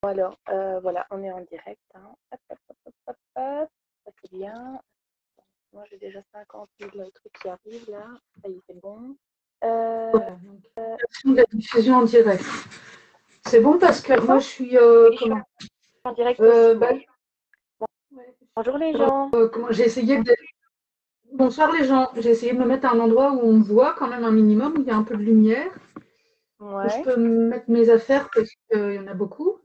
Alors, voilà, on est en direct. Hein. Hop, hop, hop, hop, hop, hop. Ça c'est bien. Moi, j'ai déjà 50 000 trucs qui arrivent là. Ça y est, c'est bon. Voilà, donc, la diffusion en direct. C'est bon parce que moi, je suis... oui, je suis en direct aussi. bah, Bonjour les gens. j'ai essayé de... Bonsoir les gens. J'ai essayé de me mettre à un endroit où on me voit quand même un minimum, où il y a un peu de lumière. Où je Ouais. peux mettre mes affaires parce qu'il y en a beaucoup.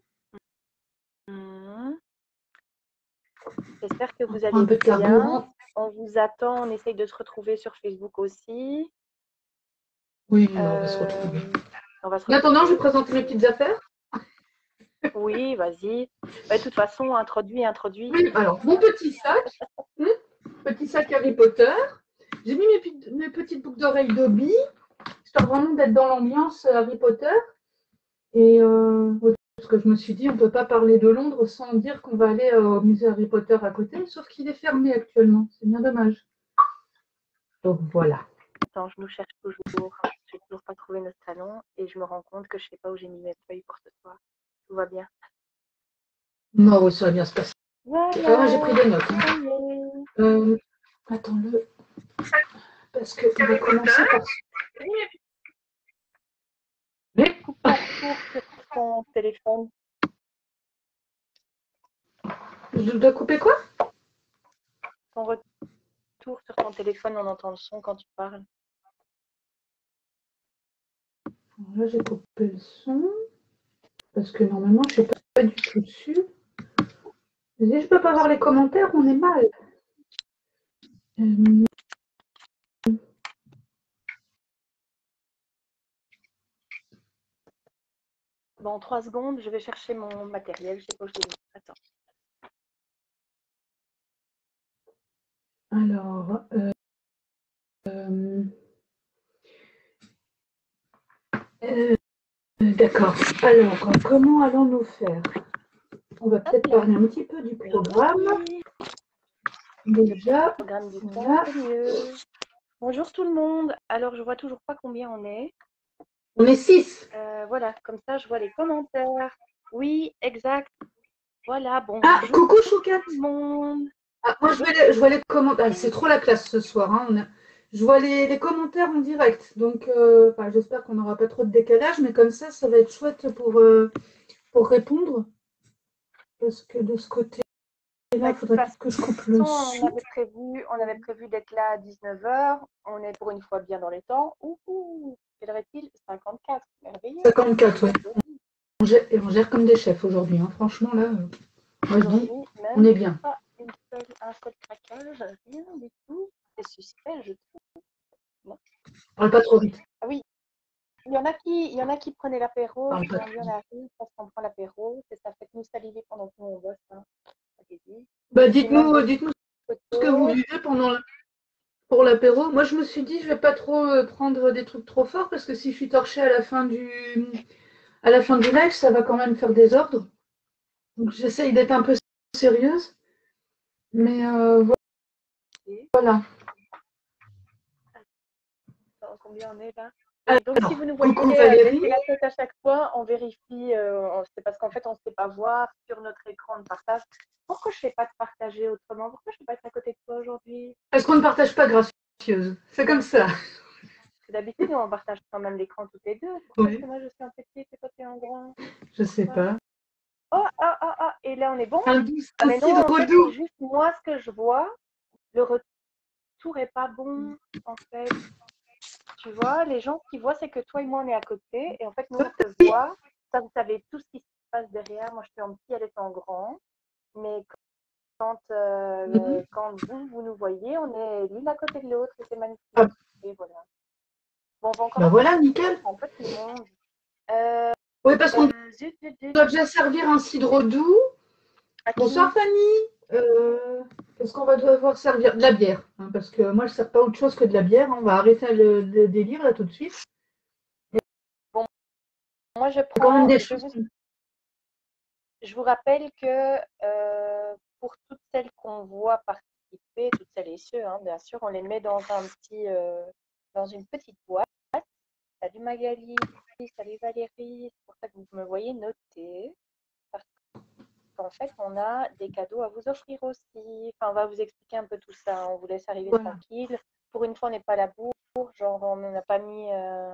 J'espère que vous Un allez peu de bien. carburant. On vous attend. On essaye de se retrouver sur Facebook aussi. Oui, on va se retrouver. On va se En attendant, je vais retrouver. présenter mes petites affaires. Oui, vas-y. Bah, de toute façon, introduis. Oui, alors, mon petit sac. Petit sac Harry Potter. J'ai mis mes petites boucles d'oreilles Dobby, histoire vraiment d'être dans l'ambiance Harry Potter. Et parce que je me suis dit, on ne peut pas parler de Londres sans dire qu'on va aller au musée Harry Potter à côté, sauf qu'il est fermé actuellement. C'est bien dommage. Donc voilà. Attends, je nous cherche toujours. Je n'ai toujours pas trouvé notre salon et je me rends compte que je ne sais pas où j'ai mis mes feuilles pour ce soir. Tout va bien. Non, oui, ça va bien se passer. Voilà. J'ai pris des notes. Attends-le. Parce qu'on va commencer par... Coupe ton retour sur ton téléphone. Je dois couper quoi? Ton retour sur ton téléphone, on entend le son quand tu parles. Là, j'ai coupé le son. Parce que normalement, je ne suis pas du tout dessus. Si je ne peux pas voir les commentaires, on est mal. Bon, en 3 secondes, je vais chercher mon matériel. Je sais pas où je l'ai mis. Attends. Alors, d'accord. Alors, comment allons-nous faire? On va peut-être parler un petit peu du programme. Déjà, Programme du voilà. c'est mieux. Bonjour tout le monde. Alors, je vois toujours pas combien on est. On est 6. Voilà, comme ça, je vois les commentaires. Oui, exact. Voilà, bonjour Ah, coucou Choucat. tout le monde. Ah, moi, je vois les commentaires. Ah, c'est trop la classe ce soir. Hein. Je vois les commentaires en direct. Donc, j'espère qu'on n'aura pas trop de décalage, mais comme ça va être chouette pour répondre. Parce que de ce côté-là, il faudrait peut-être que je coupe le son. On avait prévu d'être là à 19h. On est pour une fois bien dans les temps. Ouhou, quelle heure est-il? 54. Merveilleux. 54, ouais. On gère comme des chefs aujourd'hui. Hein. Franchement, là, moi je dis, on est bien. Pas un seul craquage, rien du tout. C'est suspect, je trouve. On parle pas trop vite. Ah oui, il y en a qui prenaient l'apéro, Parle qui pas ont trop bien vite. la rue parce qu'on prend l'apéro. C'est ça, fait nous saliver pendant que nous on bosse. Hein. Dites-nous ce que vous vivez pour l'apéro. Moi, je me suis dit, je vais pas trop prendre des trucs trop forts parce que si je suis torchée à la fin du live, ça va quand même faire désordre. Donc, j'essaye d'être un peu sérieuse. Mais voilà. Combien on est là? Oui, donc si vous nous coucou voyez Valérie. baisser la tête à chaque fois, on vérifie, c'est parce qu'en fait on ne sait pas voir sur notre écran de partage. Pourquoi je ne fais pas de partager autrement? Pourquoi je ne peux pas être à côté de toi aujourd'hui? Est-ce qu'on ne partage pas gracieuse? C'est comme ça. D'habitude, on partage quand même l'écran toutes les deux. Pourquoi Oui. est-ce que moi je suis en petit et toi tu es en grand? Je sais pas. Oh, et là on est bon? Un doux, Ah mais non, en fait, doux. c'est juste moi ce que je vois. Le retour est pas bon, en fait. Tu vois, les gens qui voient, c'est que toi et moi, on est à côté. Et en fait, nous, on te voit. Ça, vous savez tout ce qui se passe derrière. Moi, je suis en petit, elle est en grand. Mais quand vous nous voyez, on est l'une à côté de l'autre et c'est magnifique. Ah. Et voilà. Bon, on va encore voilà, nickel. un peu tout le monde. Oui, parce qu'on doit déjà servir un cidre doux. Bonsoir Fanny. Est-ce qu'on va devoir servir de la bière? Hein, parce que moi, je ne sers pas autre chose que de la bière. On va arrêter le délire là tout de suite. Bon, moi, je prends. Quand même des choses. Je vous rappelle que pour toutes celles qu'on voit participer, toutes celles et ceux, hein, bien sûr, on les met dans dans une petite boîte. Salut Magali, salut Valérie, c'est pour ça que vous me voyez noter. Parce qu'en fait, on a des cadeaux à vous offrir aussi. Enfin, on va vous expliquer un peu tout ça. On vous laisse arriver Voilà. tranquille. Pour une fois, on n'est pas à la bourre. Genre, on n'a pas mis,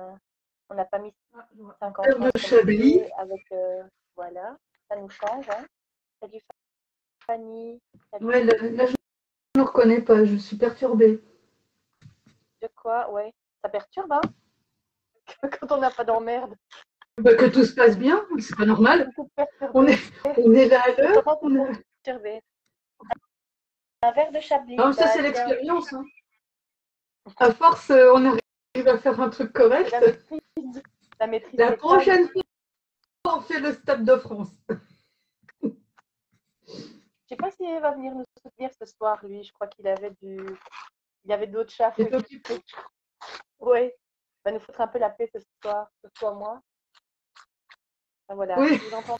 50 Verre francs de sur Chablis. avec, voilà, ça nous change. Hein. Salut Fanny. Salut. Ouais, là, je ne me reconnais pas, je suis perturbée. De quoi? Ouais. Ça perturbe, hein, quand on n'a pas d'emmerde. Bah, que tout se passe bien, c'est pas normal. Tout On perturbé. est là à l'heure. Comment tout perturbé? Un verre de Chablis. Non, ça, Bah, c'est tiens, l'expérience. Hein. À force, on arrive à faire un truc correct. la maîtrise. La maîtrise La des tailles. prochaine fois, on fait le Stade de France. Je sais pas s'il va venir nous soutenir ce soir, lui. Je crois qu'il avait il avait d'autres chats Il est fouettés. occupé. Oui. Il va nous foutre un peu la paix ce soir, que ce soit moi. Enfin, voilà. Oui. Si vous entendez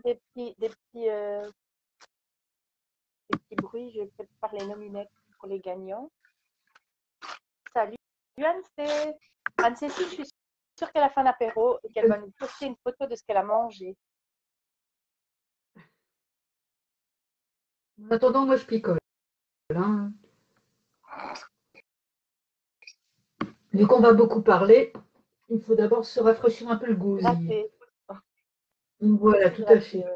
des petits bruits, je vais peut-être faire les nominettes pour les gagnants. Salut Anne-C. Anne-Cécile, je suis sûre qu'elle a fait un apéro et qu'elle va nous poster une photo de ce qu'elle a mangé. En attendant, moi, je picole. Hein. Vu qu'on va beaucoup parler, il faut d'abord se rafraîchir un peu le gosier. Gratter. Voilà, tout à fait.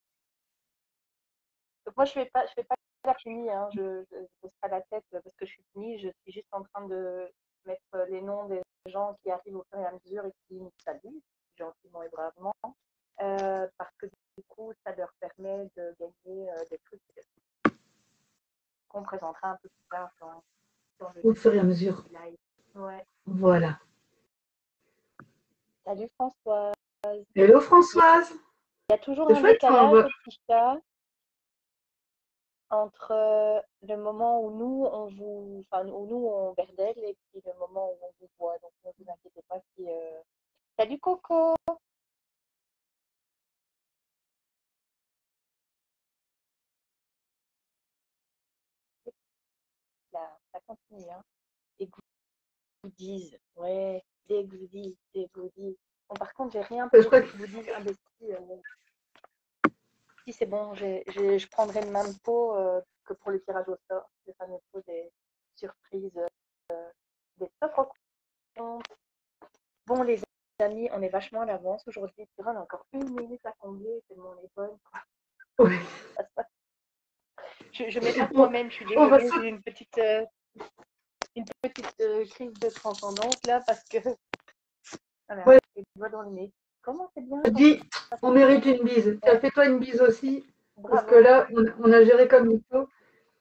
Donc moi, je fais pas la punie, hein. Je ne pose pas la tête parce que je suis punie. Je suis juste en train de mettre les noms des gens qui arrivent au fur et à mesure et qui nous saluent, gentiment et bravement. Parce que du coup, ça leur permet de gagner des trucs qu'on présentera un peu plus tard dans le Au fur et à mesure. live. Ouais. Voilà. Salut Françoise. Hello Françoise. Il y a toujours C'est un chouette, décalage au petit chat entre le moment où nous on berdelle et puis le moment où on vous voit. Donc ne vous inquiétez pas si. Salut Coco. Là, ça continue. Hein. Des goodies. Ouais, des goodies, des goodies. Bon, par contre, j'ai rien pour les goodies imbéciles. Si c'est bon, je prendrai le même pot que pour le tirage au sort, le fameux pot des surprises, des offres. Bon, les amis, on est vachement à l'avance aujourd'hui. On a encore 1 minute à combler, tellement on est bonne. Oui. Je m'efface moi-même, je suis désolée, j'ai une petite crise de transcendance là parce que. Voilà, ouais. les doigts dans le nez. Comment c'est bien Dis, on mérite une bise. Ouais. Fais-toi une bise aussi. Bravo. Parce que là, on a géré comme il faut.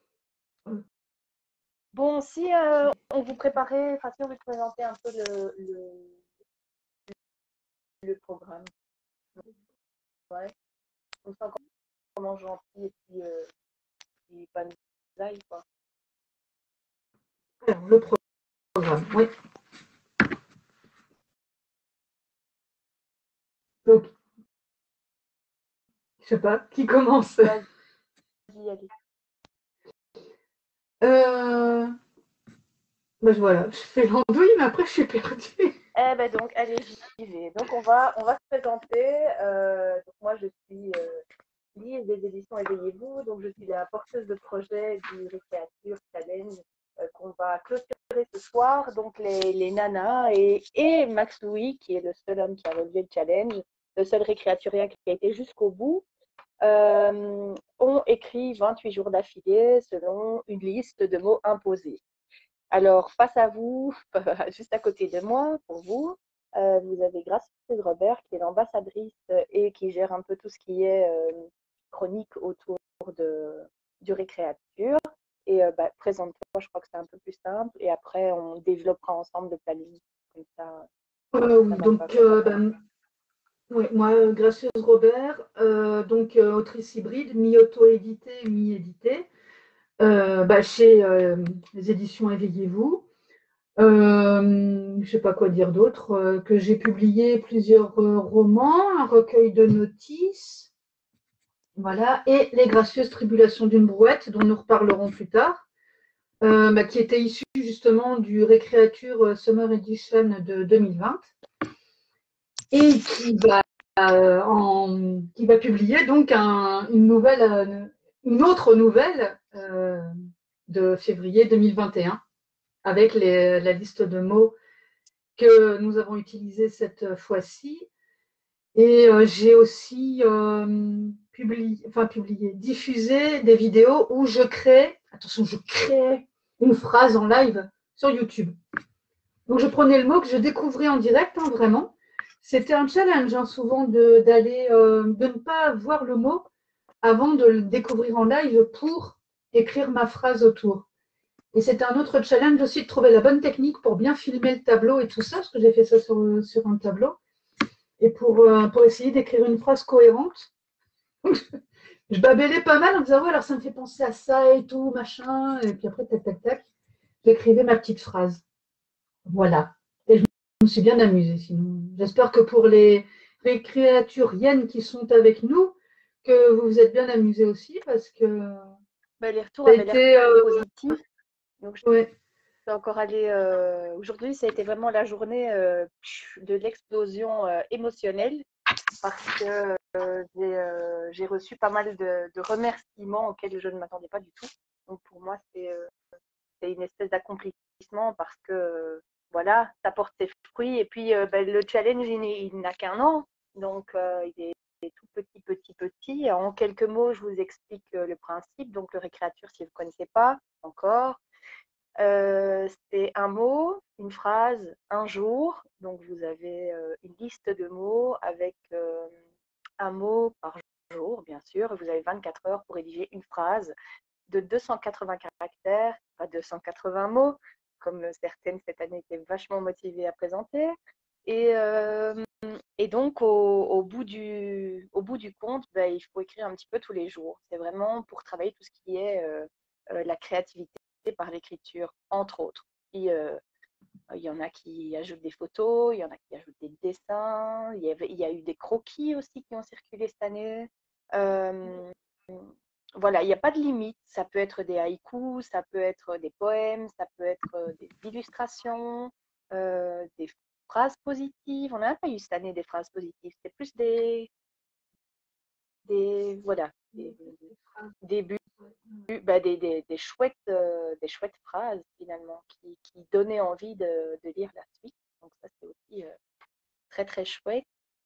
Bon, si on vous préparait, enfin si on vous présentait un peu le programme. Ouais. On sent comment gentil et puis pas nous aille, quoi. Alors, le programme, oui. Donc, je sais pas, qui commence? Vas-y, allez. Ben voilà, je fais l'andouille, mais après je suis perdue. Eh ben donc, allez, j'y vais. Donc on va se présenter. Donc moi je suis Lise des éditions Éveillez-vous. Donc je suis la porteuse de projet du Récréature Challenge qu'on va clôturer ce soir. Donc les nanas et Max Louis, qui est le seul homme qui a relevé le challenge, le seul récréaturien qui a été jusqu'au bout, ont écrit 28 jours d'affilée selon une liste de mots imposés. Alors, face à vous, juste à côté de moi, pour vous, vous avez Gracieuse Robert, qui est l'ambassadrice et qui gère un peu tout ce qui est chronique autour du Récréature. Et présente-toi, je crois que c'est un peu plus simple. Et après, on développera ensemble le planning. Comme ça, donc, oui, moi, Gracieuse Robert, donc autrice hybride, mi-auto-éditée, mi-éditée, chez les éditions Éveillez-vous. Je ne sais pas quoi dire d'autre, que j'ai publié plusieurs romans, un recueil de notices, voilà, et Les gracieuses tribulations d'une brouette, dont nous reparlerons plus tard, qui était issu justement du Récréature Summer Edition de 2020, et qui va qui va publier donc une autre nouvelle de février 2021 avec la liste de mots que nous avons utilisés cette fois-ci. Et j'ai aussi diffusé des vidéos où je crée une phrase en live sur YouTube. Donc je prenais le mot que je découvrais en direct, hein, vraiment. C'était un challenge, hein, souvent de ne pas voir le mot avant de le découvrir en live pour écrire ma phrase autour. Et c'était un autre challenge aussi de trouver la bonne technique pour bien filmer le tableau et tout ça, parce que j'ai fait ça sur un tableau. Et pour essayer d'écrire une phrase cohérente. Je babellais pas mal en disant, ouais, alors ça me fait penser à ça et tout, machin. Et puis après, tac, tac, tac, j'écrivais ma petite phrase. Voilà. Et je me suis bien amusée, sinon. J'espère que pour les créaturiennes qui sont avec nous, que vous vous êtes bien amusés aussi, parce que les retours avaient l'air positifs. Donc, ouais. je suis encore allée. Aujourd'hui, ça a été vraiment la journée de l'explosion émotionnelle parce que j'ai reçu pas mal de remerciements auxquels je ne m'attendais pas du tout. Donc, pour moi, c'est une espèce d'accomplissement parce que voilà, ça porte ses fruits. Et puis, le challenge, il n'a qu'un an. Donc, il est tout petit. En quelques mots, je vous explique le principe. Donc, le récréature, si vous ne connaissez pas encore, c'est un mot, une phrase, un jour. Donc, vous avez une liste de mots avec un mot par jour, bien sûr. Vous avez 24 heures pour rédiger une phrase de 280 caractères, pas 280 mots, comme certaines cette année étaient vachement motivées à présenter. Et donc, au bout du compte, il faut écrire un petit peu tous les jours. C'est vraiment pour travailler tout ce qui est la créativité par l'écriture, entre autres. Il y en a qui ajoutent des photos, il y en a qui ajoutent des dessins, il y a eu des croquis aussi qui ont circulé cette année. Voilà, il n'y a pas de limite. Ça peut être des haïkus, ça peut être des poèmes, ça peut être des illustrations, des phrases positives. On n'a pas eu cette année des phrases positives. C'est plus voilà, des buts, des chouettes phrases finalement qui donnaient envie de lire la suite. Donc ça, c'est aussi très, très chouette.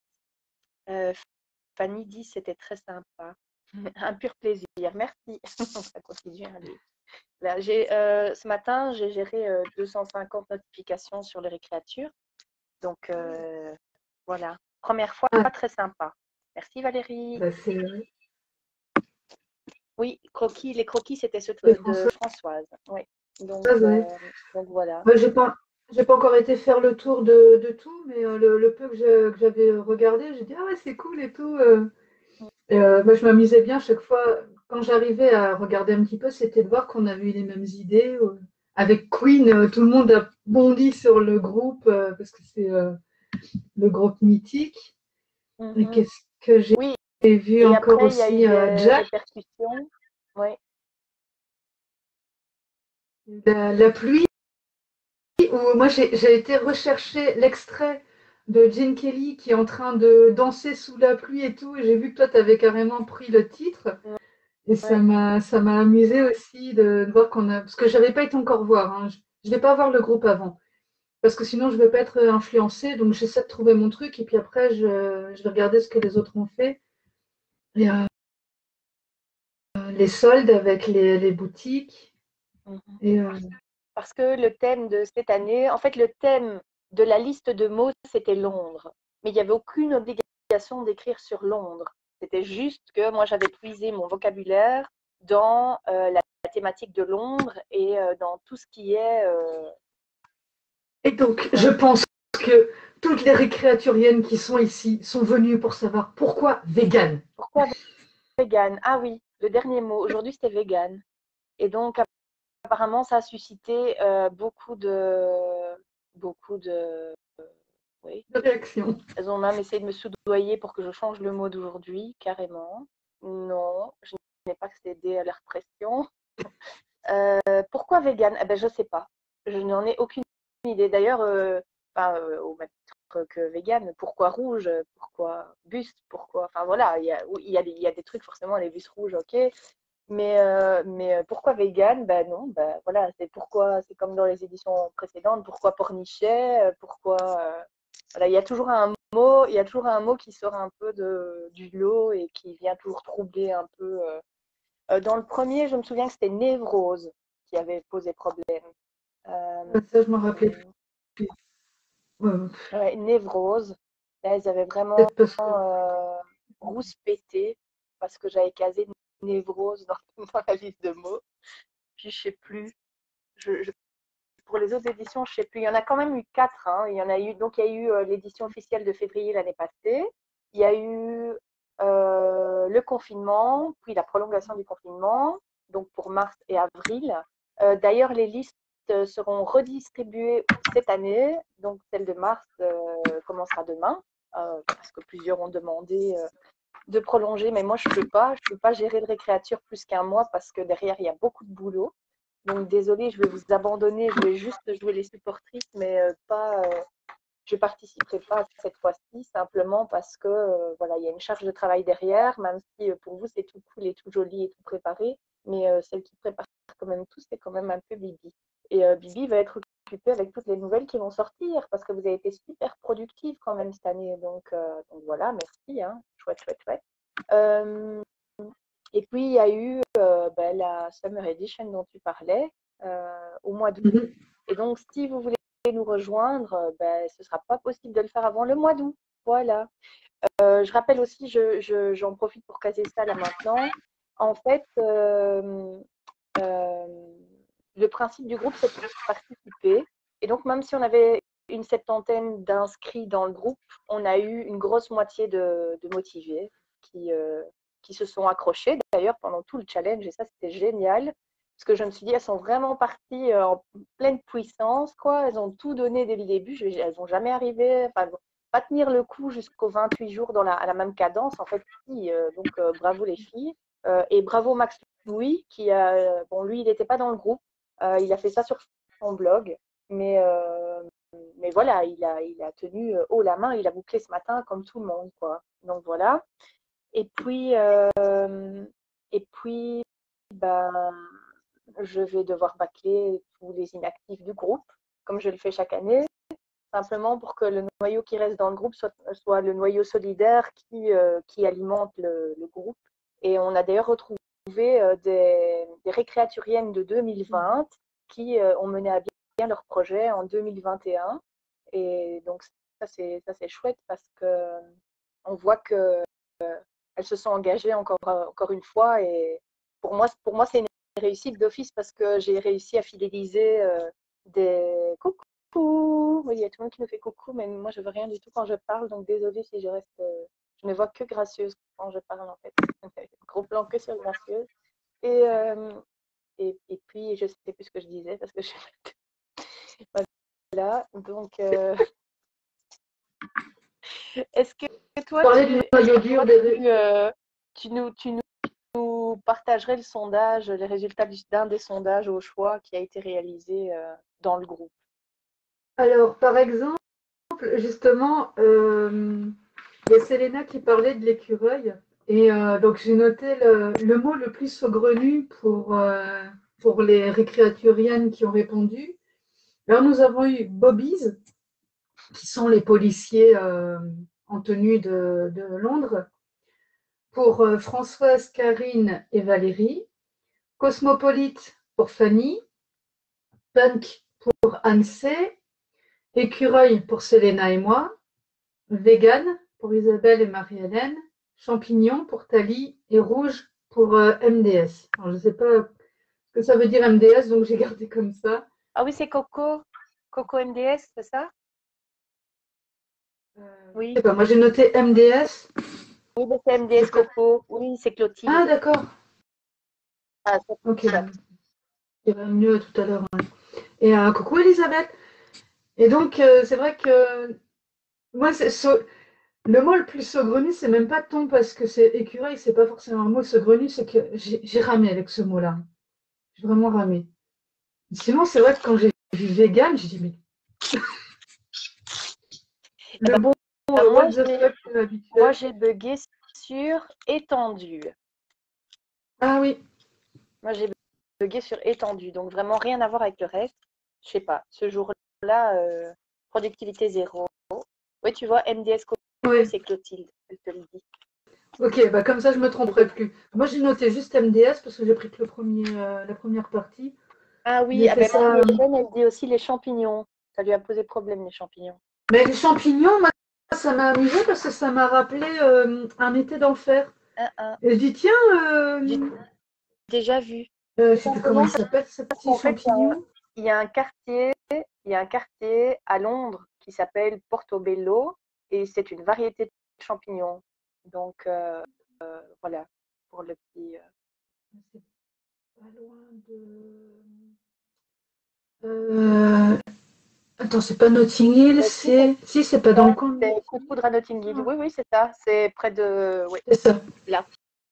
Fanny dit c'était très sympa. Un pur plaisir. Merci. Ça continue. Là, ce matin, j'ai géré 250 notifications sur les récréatures. Donc, voilà. Première fois, pas très sympa. Merci Valérie. Oui, les croquis, c'était ceux de Françoise. Oui. Donc voilà. Moi, j'ai pas encore été faire le tour de tout, mais le peu que j'avais regardé, j'ai dit, ah ouais, c'est cool et tout. Moi, je m'amusais bien chaque fois. Quand j'arrivais à regarder un petit peu, c'était de voir qu'on avait eu les mêmes idées. Avec Queen, tout le monde a bondi sur le groupe parce que c'est le groupe mythique. Et qu'est-ce que j'ai vu et encore après, aussi il y a eu des Jack. répercussions. Oui. La pluie, où moi j'ai été rechercher l'extrait de Gene Kelly qui est en train de danser sous la pluie et tout. Et j'ai vu que toi, tu avais carrément pris le titre. Et ça m'a amusé aussi de voir qu'on a. Parce que je n'avais pas été encore voir. Hein. Je ne vais pas voir le groupe avant. Parce que sinon, je ne vais pas être influencée. Donc, j'essaie de trouver mon truc. Et puis après, je vais regarder ce que les autres ont fait. Et, les soldes avec les boutiques. Et, parce que le thème de cette année, en fait, le thème de la liste de mots, c'était Londres. Mais il n'y avait aucune obligation d'écrire sur Londres. C'était juste que moi, j'avais puisé mon vocabulaire dans la thématique de Londres et dans tout ce qui est... Et donc, je pense que toutes les récréaturiennes qui sont ici sont venues pour savoir pourquoi vegan. Pourquoi vegan? Ah oui, le dernier mot. Aujourd'hui, c'était vegan. Et donc, apparemment, ça a suscité beaucoup de oui, de réactions. Elles ont même essayé de me soudoyer pour que je change le mot d'aujourd'hui, carrément. Non, je n'ai pas cédé à leur pression. Pourquoi vegan? Je ne sais pas. Je n'en ai aucune idée. D'ailleurs, au même titre autre que vegan. Pourquoi rouge? Pourquoi buste? Pourquoi? Enfin voilà, il y a des trucs, forcément, les bustes rouges, ok. Mais pourquoi vegan? Ben non, ben voilà, c'est comme dans les éditions précédentes, pourquoi pornichet? Pourquoi voilà, il y a toujours un mot qui sort un peu du lot et qui vient toujours troubler un peu. Dans le premier, je me souviens que c'était névrose qui avait posé problème. Ça, je m'en rappelais plus. Ouais, Ouais, névrose. Là, ils avaient vraiment peut-être parce que rouspété parce que j'avais casé névrose dans, dans la liste de mots. Puis je sais plus. Pour les autres éditions, je sais plus. Il y en a quand même eu 4. Hein. Il y en a eu. Donc il y a eu l'édition officielle de février l'année passée. Il y a eu le confinement, puis la prolongation du confinement, donc pour mars et avril. D'ailleurs, les listes seront redistribuées cette année. Donc celle de mars commencera demain, parce que plusieurs ont demandé de prolonger, mais moi je peux pas. Je peux pas gérer le récréature plus qu'un mois parce que derrière il y a beaucoup de boulot. Donc désolée, je vais vous abandonner. Je vais juste jouer les supportrices, mais pas. Je participerai pas cette fois-ci simplement parce que voilà, il y a une charge de travail derrière, même si pour vous c'est tout cool et tout joli et tout préparé, mais celle qui prépare quand même tout, c'est quand même un peu Bibi. Et Bibi va être occupée avec toutes les nouvelles qui vont sortir parce que vous avez été super productive quand même cette année. Donc voilà, merci, hein. Chouette, chouette, chouette. Et puis il y a eu la Summer Edition dont tu parlais au mois d'août. Et donc si vous voulez nous rejoindre, ce ne sera pas possible de le faire avant le mois d'août. Voilà. Je rappelle aussi, j'en profite pour caser ça là maintenant. En fait, le principe du groupe, c'est de participer. Et donc, même si on avait une septantaine d'inscrits dans le groupe, on a eu une grosse moitié de motivés qui se sont accrochés d'ailleurs pendant tout le challenge. Et ça, c'était génial. Parce que je me suis dit, elles sont vraiment parties en pleine puissance, quoi. Elles ont tout donné dès le début. Elles n'ont jamais arrivé, enfin, pas tenir le coup jusqu'aux 28 jours à la même cadence. En fait, si, donc bravo les filles. Et bravo Max Louis, bon, lui, il n'était pas dans le groupe. Il a fait ça sur son blog. Mais voilà, il a tenu haut la main. Il a bouclé ce matin comme tout le monde, quoi. Donc voilà. Et puis, ben, je vais devoir bâcler tous les inactifs du groupe, comme je le fais chaque année, simplement pour que le noyau qui reste dans le groupe soit le noyau solidaire qui alimente le groupe. Et on a d'ailleurs retrouvé des récréaturiennes de 2020 qui ont mené à bien leur projet en 2021. Et donc, ça, c'est chouette parce qu'on voit qu'elles se sont engagées encore une fois. Et pour moi c'est une réussite d'office parce que j'ai réussi à fidéliser des coucou. Oui, il y a tout le monde qui nous fait coucou, mais moi je veux rien du tout quand je parle, donc désolée si je reste. Je ne vois que gracieuse quand je parle en fait. Gros plan que sur gracieuse. Et, et puis je sais plus ce que je disais parce que je voilà. Donc est-ce que toi tu nous partagerais le sondage, les résultats d'un des sondages au choix qui a été réalisé dans le groupe? Alors, par exemple, justement, il y a Selena qui parlait de l'écureuil. Et donc, j'ai noté le mot le plus saugrenu pour les récréaturiennes qui ont répondu. Alors, nous avons eu Bobbies, qui sont les policiers en tenue de Londres, pour Françoise, Karine et Valérie. Cosmopolite pour Fanny. Punk pour Anne-C. Écureuil pour Selena et moi. Vegan pour Isabelle et Marie-Hélène. Champignon pour Thalie et rouge pour MDS. Alors, je ne sais pas ce que ça veut dire MDS, donc j'ai gardé comme ça. Ah oui, c'est Coco. Coco MDS, c'est ça? Oui. Je sais pas, moi j'ai noté MDS. Oui, c'est MDS Coco. Oui, c'est Clotilde. Ah, d'accord. Ah, ok. Il va mieux tout à l'heure. Ouais. Et coucou Elisabeth. Et donc, c'est vrai que moi, le mot le plus saugrenu, c'est même pas ton parce que c'est écureuil, c'est pas forcément un mot saugrenu, c'est que j'ai ramé avec ce mot-là. J'ai vraiment ramé. Sinon, c'est vrai que quand j'ai vu vegan, j'ai dit mais. Le bon moi, what the fuck habituel. moi, j'ai bugué sur étendu. Ah oui. Moi, j'ai bugué sur étendu. Donc, vraiment rien à voir avec le reste. Je sais pas. Ce jour-là, productivité zéro. Oui, tu vois, MDS Oui. c'est Clotilde. Elle te le dit. Ok, bah comme ça, je me tromperai plus. Moi, j'ai noté juste MDS parce que j'ai pris que la première partie. Ah oui, J'ai ah fait ben, ça. Marie-Hélène, elle dit aussi les champignons. Ça lui a posé problème, les champignons. Mais les champignons, moi, ça m'a amusé parce que ça m'a rappelé un été d'enfer. Un. Et je dis, tiens, J'ai déjà vu. je Tout sais plus comment simplement il s'appelle, ce parce petit qu'en fait, champignon. il y a un quartier, il y a un quartier à Londres qui s'appelle Portobello et c'est une variété de champignons. Donc voilà pour le petit. C'est pas loin de. Attends, c'est pas Notting Hill, c'est. Si, c'est pas dans le coin de C'est Notting coup de Hill. foudre à Notting Hill. Oui, oui, c'est ça. C'est près de. Oui, C'est ça. là.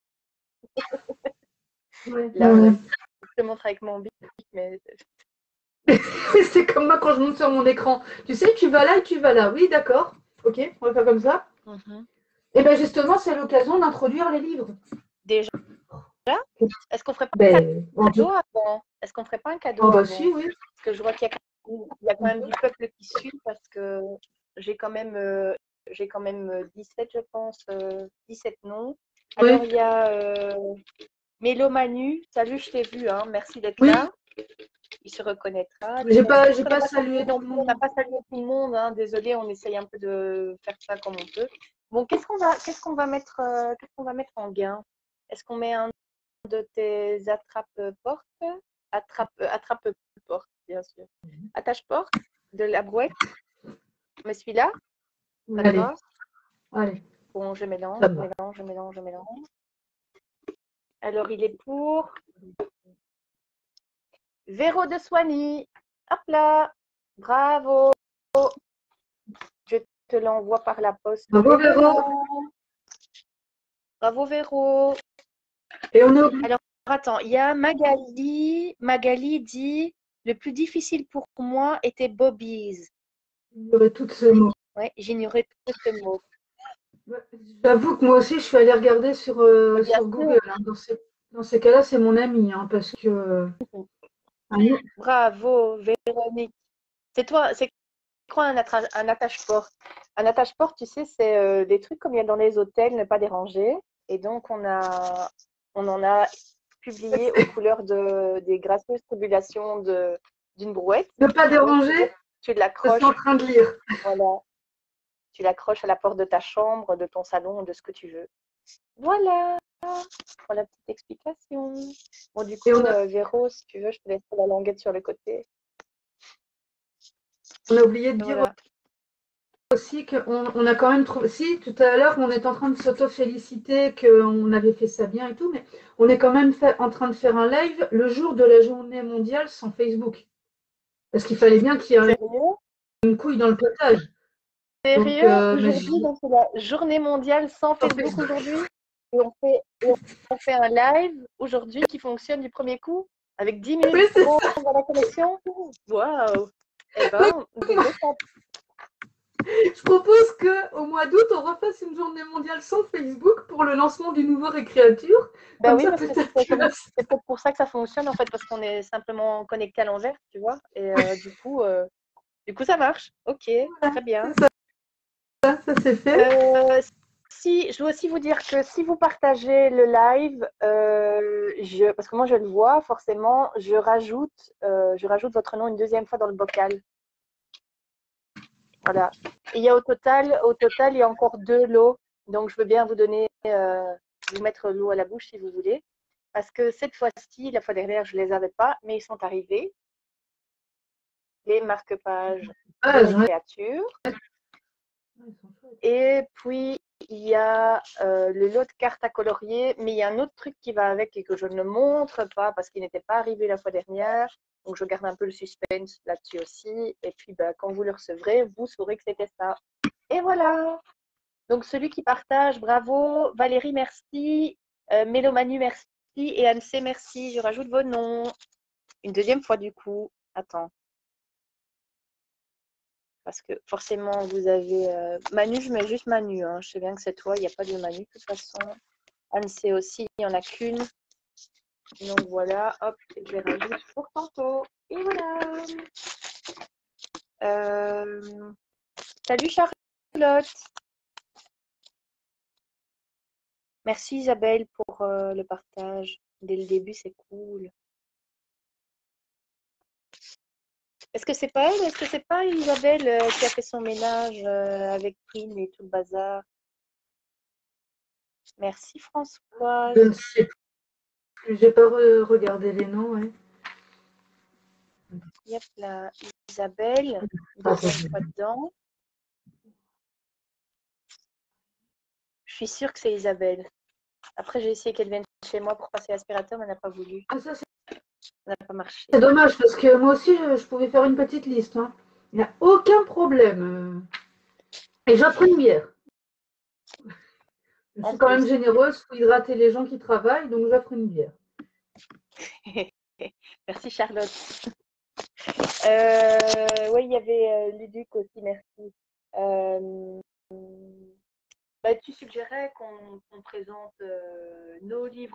Ouais, Là, ouais. je te montre avec mon bic, mais. C'est comme moi quand je monte sur mon écran. Tu sais, tu vas là et tu vas là. Oui, d'accord. Ok, on va faire comme ça. Et bien justement, c'est l'occasion d'introduire les livres. Déjà, est-ce qu'on ferait pas un Ben, cadeau avant? Est-ce qu'on ferait pas un cadeau oh bah avant? si, oui. Parce que je vois qu'il y a quand même du peuple qui suit parce que j'ai quand même, 17, je pense, 17 noms. Alors, Oui. il y a Mélo Manu. Salut, je t'ai vu, hein. Merci d'être Oui, là. Il se reconnaîtra. j'ai pas salué tout le On n'a monde. pas salué tout le monde, hein. Désolé, on essaye un peu de faire ça comme on peut. Bon, qu'est-ce qu'on va mettre en gain? Est-ce qu'on met un de tes attrape-portes? Attrape-porte, bien sûr. Attache-porte de la brouette. Mais celui-là, ça te Allez, va? allez, Bon, je ça mélange, je va. mélange, je mélange, je mélange. Alors, il est pour Véro de Soigny. Hop là. Bravo. Je te l'envoie par la poste. Bravo Et Véro. voilà. Bravo Véro. Et on a oublié. Alors, attends, il y a Magali. Magali dit le plus difficile pour moi était Bobby's. J'ignorais tous ces mots. Ouais, j'ignorais tout ce mot. J'avoue que moi aussi, je suis allée regarder Bien sur sûr. Google. Hein. Dans ces cas-là, c'est mon ami, hein, parce que Bravo Véronique. C'est quoi un attache-porte? Un attache-porte, tu sais, c'est des trucs comme il y a dans les hôtels, ne pas déranger. Et donc, on en a publié aux couleurs des gracieuses tribulations d'une brouette. ne pas Donc, déranger, tu je suis l'accroches, en train de lire. voilà. Tu l'accroches à la porte de ta chambre, de ton salon, de ce que tu veux. Voilà pour la petite explication. Bon, du coup, Et Véro, si tu veux, je te laisse la languette sur le côté. on a oublié de dire Voilà. aussi qu'on a quand même trouvé. Si, tout à l'heure, on est en train de s'auto-féliciter qu'on avait fait ça bien et tout, mais on est quand même en train de faire un live le jour de la journée mondiale sans Facebook. Parce qu'il fallait bien qu'il y ait Sérieux? une couille dans le potage. Donc, Sérieux? Aujourd'hui, donc c'est la journée mondiale sans Facebook aujourd'hui. Et on fait un live aujourd'hui qui fonctionne du premier coup avec 10 minutes oui, c'est ça. dans la connexion. Waouh! Eh ben, Je propose qu'au mois d'août, on refasse une journée mondiale sans Facebook pour le lancement du nouveau Récréature. ben Comme oui, ça, parce que peut-être que c'est peut-être pour ça que ça fonctionne en fait, parce qu'on est simplement connecté à l'envers, tu vois. Et du coup, ça marche. Ok, voilà, très bien. ça c'est fait. Si, je veux aussi vous dire que si vous partagez le live, parce que moi je le vois forcément, je rajoute votre nom une deuxième fois dans le bocal. Voilà. Et il y a au total, il y a encore 2 lots. Donc je veux bien vous mettre l'eau à la bouche si vous voulez. Parce que cette fois-ci, la fois dernière, je ne les avais pas, mais ils sont arrivés. Les marque-pages de Récréature. Et puis, il y a le lot de cartes à colorier, mais il y a un autre truc qui va avec et que je ne montre pas parce qu'il n'était pas arrivé la fois dernière. Donc, je garde un peu le suspense là-dessus aussi. Et puis, quand vous le recevrez, vous saurez que c'était ça. Et voilà. Donc, celui qui partage, bravo. Valérie, merci. Mélomanu, merci. Et Anne-C, merci. Je rajoute vos noms. Une deuxième fois, du coup. Attends. Parce que forcément, vous avez Manu, je mets juste Manu. Hein. Je sais bien que c'est toi, il n'y a pas de Manu de toute façon. Anne, c'est aussi, il n'y en a qu'une. Donc voilà, hop, je les rajoute pour tantôt. Et voilà. Salut Charlotte. Merci Isabelle pour le partage. Dès le début, c'est cool. Est-ce que c'est pas elle? Est-ce que c'est pas Isabelle qui a fait son ménage avec Prime et tout le bazar? Merci Françoise. Je ne sais plus, j'ai pas regardé les noms. Ouais. Yep, là, Isabelle, deuxième fois dedans. Je suis sûre que c'est Isabelle. Après, j'ai essayé qu'elle vienne chez moi pour passer l'aspirateur, mais elle n'a pas voulu. Ah, ça, Ça n'a pas marché. c'est dommage parce que moi aussi, je pouvais faire une petite liste. Hein. Il n'y a aucun problème. Et j'offre une bière. Je suis quand même généreuse, il faut hydrater les gens qui travaillent, donc j'offre une bière. Merci Charlotte. Oui, il y avait Luduc aussi, merci. Bah, tu suggérais qu'on présente nos livres.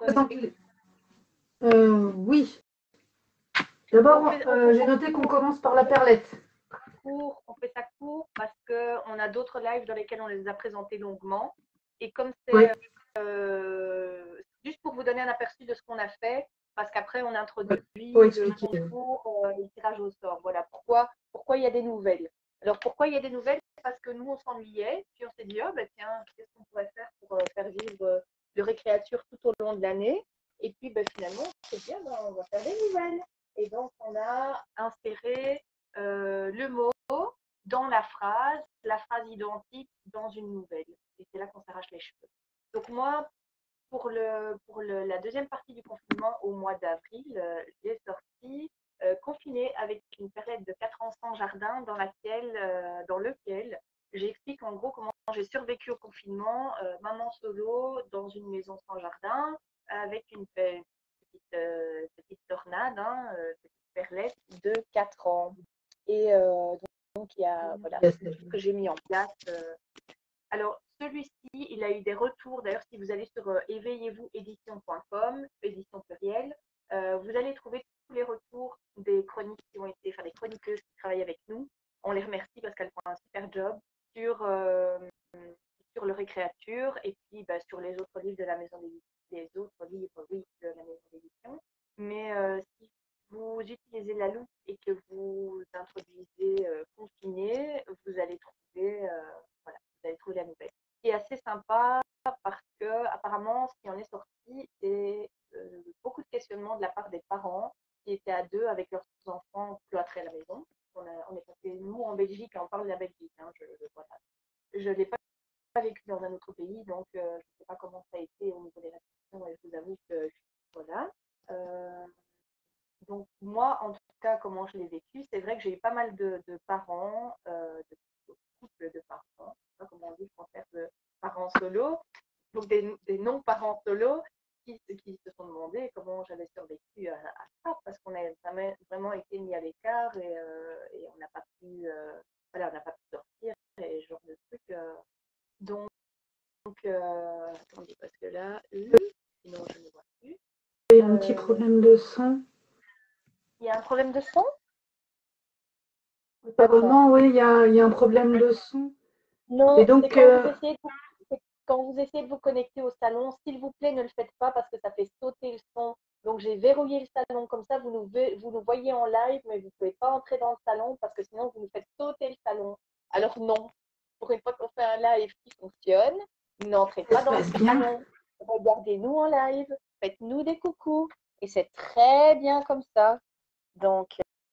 Oui. D'abord, j'ai noté qu'on commence par la perlette. On fait ça court parce qu'on a d'autres lives dans lesquels on les a présentés longuement. Et comme c'est Oui. Juste pour vous donner un aperçu de ce qu'on a fait, parce qu'après on introduit le concours, le tirage au sort. Voilà pourquoi il y a des nouvelles. Alors pourquoi il y a des nouvelles? Parce que nous on s'ennuyait, puis on s'est dit oh ben tiens, qu'est-ce qu'on pourrait faire pour faire vivre le récréature tout au long de l'année. Et puis ben, finalement c'est bien, ben, on va faire des nouvelles. Et donc on a inséré le mot dans la phrase identique dans une nouvelle. Et c'est là qu'on s'arrache les cheveux. Donc moi, pour la deuxième partie du confinement au mois d'avril, j'ai sorti Confiné avec une perlette de 4 ans sans jardin dans lequel j'explique en gros comment j'ai survécu au confinement, maman solo dans une maison sans jardin avec une petite tornade, petite perlette de 4 ans. Et donc il y a voilà, ce que j'ai mis en place. Alors, celui-ci, il a eu des retours. D'ailleurs, si vous allez sur éveillez-vous édition.com, édition plurielle, vous allez trouver tous les retours des chroniques qui ont été, enfin des chroniqueuses qui travaillent avec nous. On les remercie parce qu'elles font un super job sur le récréature et puis bah, sur les autres livres de la maison d'édition, les autres livres, oui, de la maison d'édition. Mais si vous utilisez la loupe et que vous introduisez confiné, vous allez trouver voilà, vous allez trouver la nouvelle. Ce qui est assez sympa parce que apparemment, ce qui en est sorti, c'est beaucoup de questionnements de la part des parents qui étaient à deux avec leurs enfants cloîtrés à la maison. On est passé, nous, en Belgique, on parle de la Belgique. Hein, je ne l'ai pas vécu dans un autre pays, donc je ne sais pas comment ça a été au niveau des restrictions, et je vous avoue que voilà. Donc moi, en tout cas, comment je l'ai vécu, c'est vrai que j'ai eu pas mal de parents, de couples de parents, je sais pas comment on dit français, de parents solo, donc des non-parents solo qui se sont demandé comment j'avais survécu à ça, parce qu'on a vraiment été mis à l'écart et on n'a pas pu, voilà, on n'a pas pu sortir et ce genre de trucs. Donc attendez, parce que là, sinon je ne vois plus. Il y a un petit problème de son. Il y a un problème de son? Apparemment, oui, il y a un problème de son. Non, et donc, c'est quand vous essayez de vous connecter au salon, s'il vous plaît, ne le faites pas parce que ça fait sauter le son. Donc, j'ai verrouillé le salon comme ça, vous nous voyez en live, mais vous ne pouvez pas entrer dans le salon parce que sinon, vous nous faites sauter le salon. Alors, non, pour une fois qu'on fait un live qui fonctionne, n'entrez pas dans le salon. Regardez-nous en live, faites-nous des coucous. Et c'est très bien comme ça. Donc,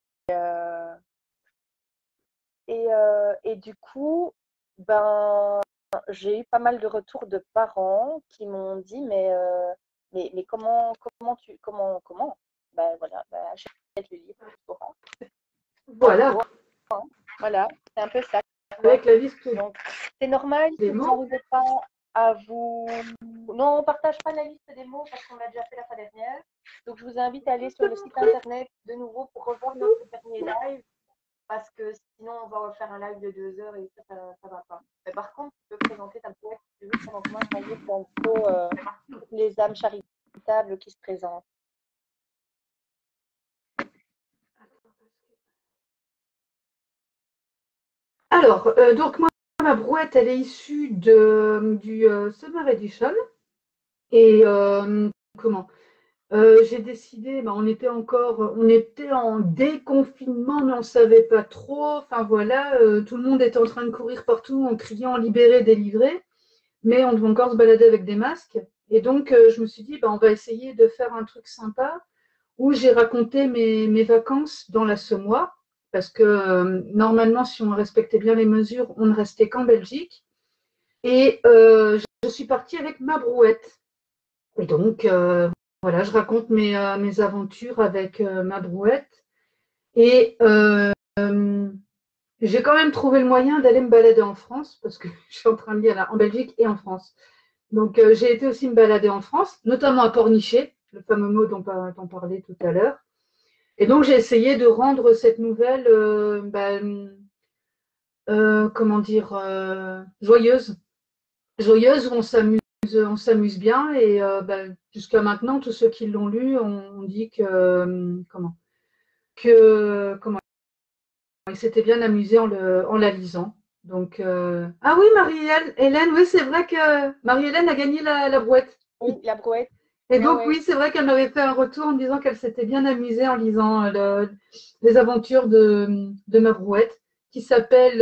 et du coup, ben, j'ai eu pas mal de retours de parents qui m'ont dit mais comment ben voilà, ben, achète le livre, tu sauras. Voilà. Voilà, c'est un peu ça. Avec la liste. Donc, c'est normal si vous n'arrivez pas à vous. Non, on ne partage pas la liste des mots parce qu'on l'a déjà fait la fois dernière. Donc, je vous invite à aller sur le site internet de nouveau pour revoir notre dernier live. parce que sinon on va faire un live de 2 heures et ça va pas. Mais par contre, tu peux présenter ta brouette si tu veux pendant que moi j'invite dans le pot toutes les âmes charitables qui se présentent. Alors, donc moi, ma brouette, elle est issue du Summer Edition. Et comment j'ai décidé, on était en déconfinement, mais on ne savait pas trop. Enfin voilà, tout le monde était en train de courir partout en criant libéré, délivré, mais on devait encore se balader avec des masques. Et donc, je me suis dit, on va essayer de faire un truc sympa où j'ai raconté mes vacances dans la Semois, parce que normalement, si on respectait bien les mesures, on ne restait qu'en Belgique. Et je suis partie avec ma brouette. Et donc, voilà, je raconte mes aventures avec ma brouette. Et j'ai quand même trouvé le moyen d'aller me balader en France, parce que je suis en train de lire en Belgique et en France. Donc, j'ai été aussi me balader en France, notamment à Pornichet, le fameux mot dont on parlait tout à l'heure. Et donc, j'ai essayé de rendre cette nouvelle, comment dire, joyeuse. Joyeuse, où on s'amuse bien. Et jusqu'à maintenant, tous ceux qui l'ont lu ont dit comment ils s'étaient bien amusés en la lisant. Donc, ah oui, Marie-Hélène, oui, c'est vrai que Marie-Hélène a gagné la brouette. Oui, la brouette. Et donc, oui, c'est vrai qu'elle m'avait fait un retour en me disant qu'elle s'était bien amusée en lisant les aventures de ma brouette, qui s'appelle,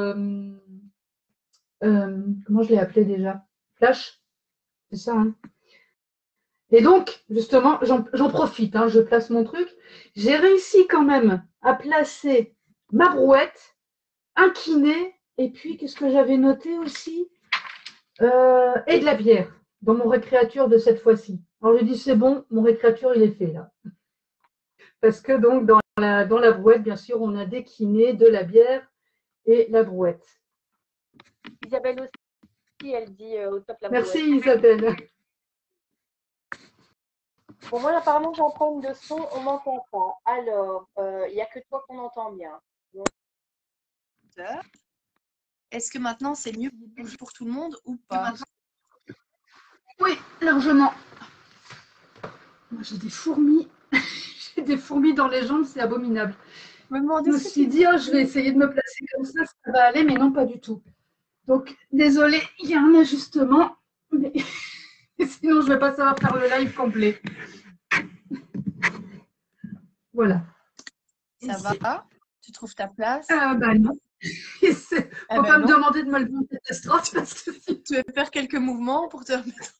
comment je l'ai appelée déjà? Flash, c'est ça, hein? Et donc, justement, j'en profite, je place mon truc. J'ai réussi quand même à placer ma brouette, un kiné, et puis, qu'est-ce que j'avais noté aussi? Et de la bière dans mon récréature de cette fois-ci. Alors, j'ai dit, c'est bon, mon récréature, il est fait, là. Parce que, donc, dans la brouette, bien sûr, on a des kinés, de la bière et la brouette. Isabelle aussi, elle dit au top la Merci, brouette. Isabelle. Bon, moi, apparemment, j'en prends une de son, on m'entend pas. Alors, il n'y a que toi qu'on entend bien. Donc, est-ce que maintenant, c'est mieux pour tout le monde ou pas? Oui, largement. Moi, j'ai des fourmis. J'ai des fourmis dans les jambes, c'est abominable. Je me suis dit, je vais essayer de me placer comme ça va aller, mais non, pas du tout. Donc, désolée, il y a un ajustement, mais sinon, je ne vais pas savoir faire le live complet. Voilà. Ça va? Tu trouves ta place? Non. Il ne faut pas me demander de me lever en catastrophe parce que si tu veux faire quelques mouvements pour te remettre.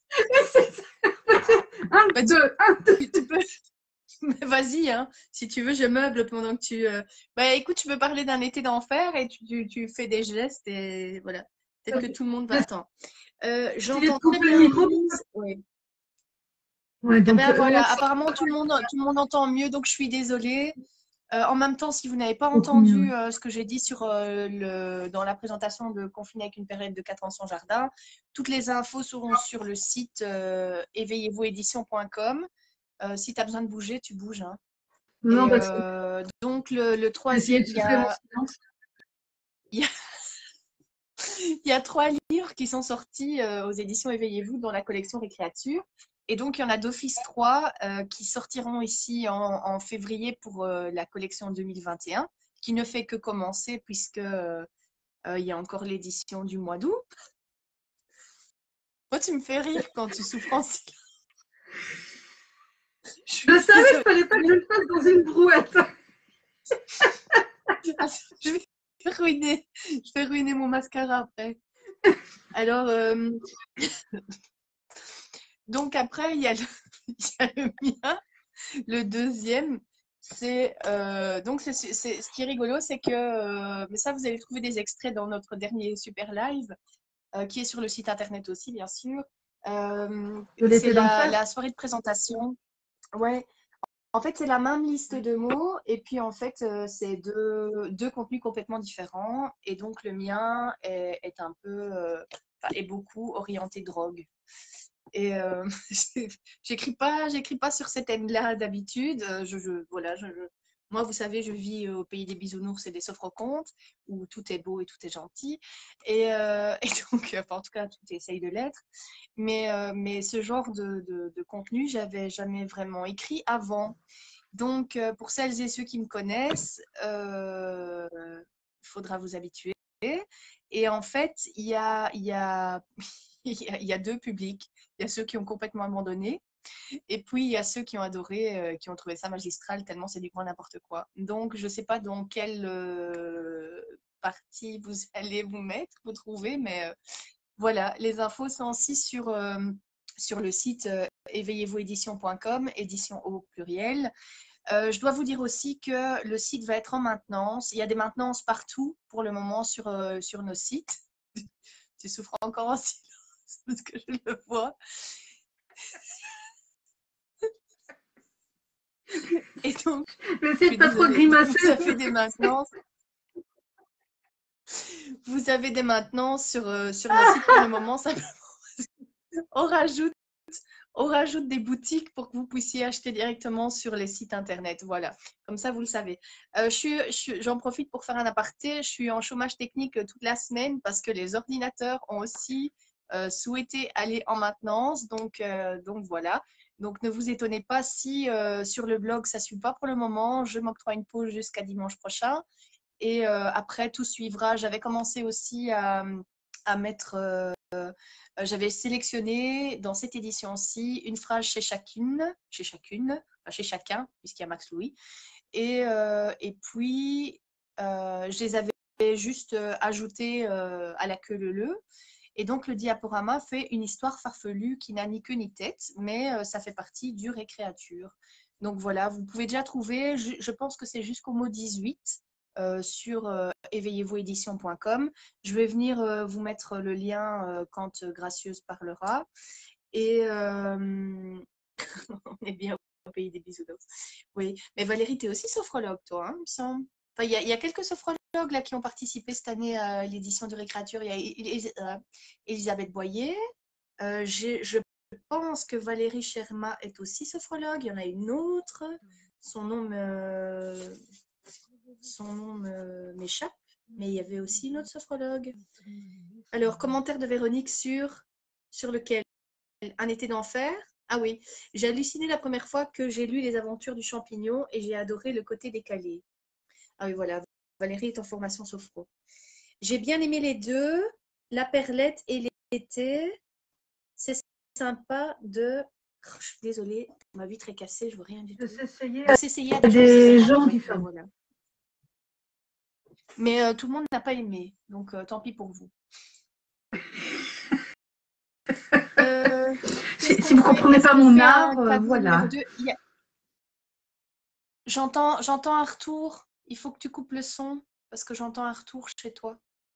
Un, deux. Tu peux. Mais vas-y, si tu veux, je meuble pendant que tu. Écoute, tu peux parler d'un été d'enfer et tu fais des gestes et voilà. Peut-être que tout le monde va attendre. J'entends très bien. Oui. Ouais, donc, voilà, apparemment tout le monde entend mieux, donc je suis désolée. En même temps, si vous n'avez pas entendu ce que j'ai dit dans la présentation de Confiné avec une période de 4 ans sans jardin, toutes les infos seront sur le site éveillez-vous-édition.com. Si tu as besoin de bouger, tu bouges. Non, donc, le troisième, il y a 3 livres qui sont sortis aux éditions Éveillez-vous dans la collection Récréature. Et donc, il y en a d'office 3 qui sortiront ici en février pour la collection 2021, qui ne fait que commencer puisque il y a encore l'édition du mois d'août. Toi, tu me fais rire quand tu souffres en silence. Je savais qu'il ne fallait pas que je le fasse dans une brouette. Je vais ruiner mon mascara après. Alors, donc après, il y a le mien. Le deuxième, c'est ce qui est rigolo, c'est que, mais ça, vous allez trouver des extraits dans notre dernier super live, qui est sur le site internet aussi, bien sûr. C'est la soirée de présentation. Ouais. En fait, c'est la même liste de mots et puis en fait, c'est deux contenus complètement différents. Et donc, le mien est un peu, est beaucoup orienté drogue. Et j'écris pas sur cette haine-là d'habitude. Voilà, Moi, vous savez, je vis au pays des bisounours et des sophrocontes, où tout est beau et tout est gentil. Et donc, enfin, en tout cas, tout essaye de l'être. Mais ce genre de contenu, j'avais jamais vraiment écrit avant. Donc, pour celles et ceux qui me connaissent, il faudra vous habituer. Et en fait, il y a, il y a deux publics. Il y a ceux qui ont complètement abandonné. Et puis, il y a ceux qui ont adoré, qui ont trouvé ça magistral, tellement c'est du grand n'importe quoi. Donc, je ne sais pas dans quelle partie vous allez vous mettre, vous trouver, mais voilà, les infos sont aussi sur le site éveillez-vous-édition.com, édition au pluriel. Je dois vous dire aussi que le site va être en maintenance. Il y a des maintenances partout pour le moment sur nos sites. Tu souffres encore en silence parce que je le vois. Et donc, N'essaie pas trop grimacer. Vous avez des maintenances. Vous avez des maintenances sur nos sites pour le moment. On rajoute des boutiques pour que vous puissiez acheter directement sur les sites internet. Voilà, comme ça vous le savez. J'en profite pour faire un aparté. Je suis en chômage technique toute la semaine parce que les ordinateurs ont aussi souhaité aller en maintenance. Donc voilà. Donc ne vous étonnez pas si sur le blog ça ne suit pas pour le moment. Je m'octroie une pause jusqu'à dimanche prochain. Et après, tout suivra. J'avais commencé aussi à mettre. J'avais sélectionné dans cette édition-ci une phrase chez chacun, puisqu'il y a Max Louis. Et puis, je les avais juste ajoutées à la queue leu. Et donc, le diaporama fait une histoire farfelue qui n'a ni queue ni tête, mais ça fait partie du Récréature. Donc voilà, vous pouvez déjà trouver, je pense que c'est jusqu'au mot 18 sur éveillez-vous-édition.com. Je vais venir vous mettre le lien quand Gracieuse parlera. Et on est bien au pays des bisounours. Oui, mais Valérie, tu es aussi sophrologue, toi, hein, il me semble. Enfin, il y a quelques sophrologues là, qui ont participé cette année à l'édition du Récréature. Il y a Elisabeth Boyer. Je pense que Valérie Sherma est aussi sophrologue. Il y en a une autre. Son nom m'échappe. Mais il y avait aussi une autre sophrologue. Alors, commentaire de Véronique sur lequel? Un été d'enfer. Ah oui, j'ai halluciné la première fois que j'ai lu Les Aventures du champignon et j'ai adoré le côté décalé. Ah oui, voilà, Valérie est en formation sophro. J'ai bien aimé les deux, La Perlette et l'été. C'est sympa de... Oh, je suis désolée, ma vitre est cassée, je ne vois rien du tout. De s'essayer à des gens différents. Voilà. Mais tout le monde n'a pas aimé, donc tant pis pour vous. Si vous ne comprenez pas mon art, voilà. J'entends un retour. Il faut que tu coupes le son parce que j'entends un retour chez toi.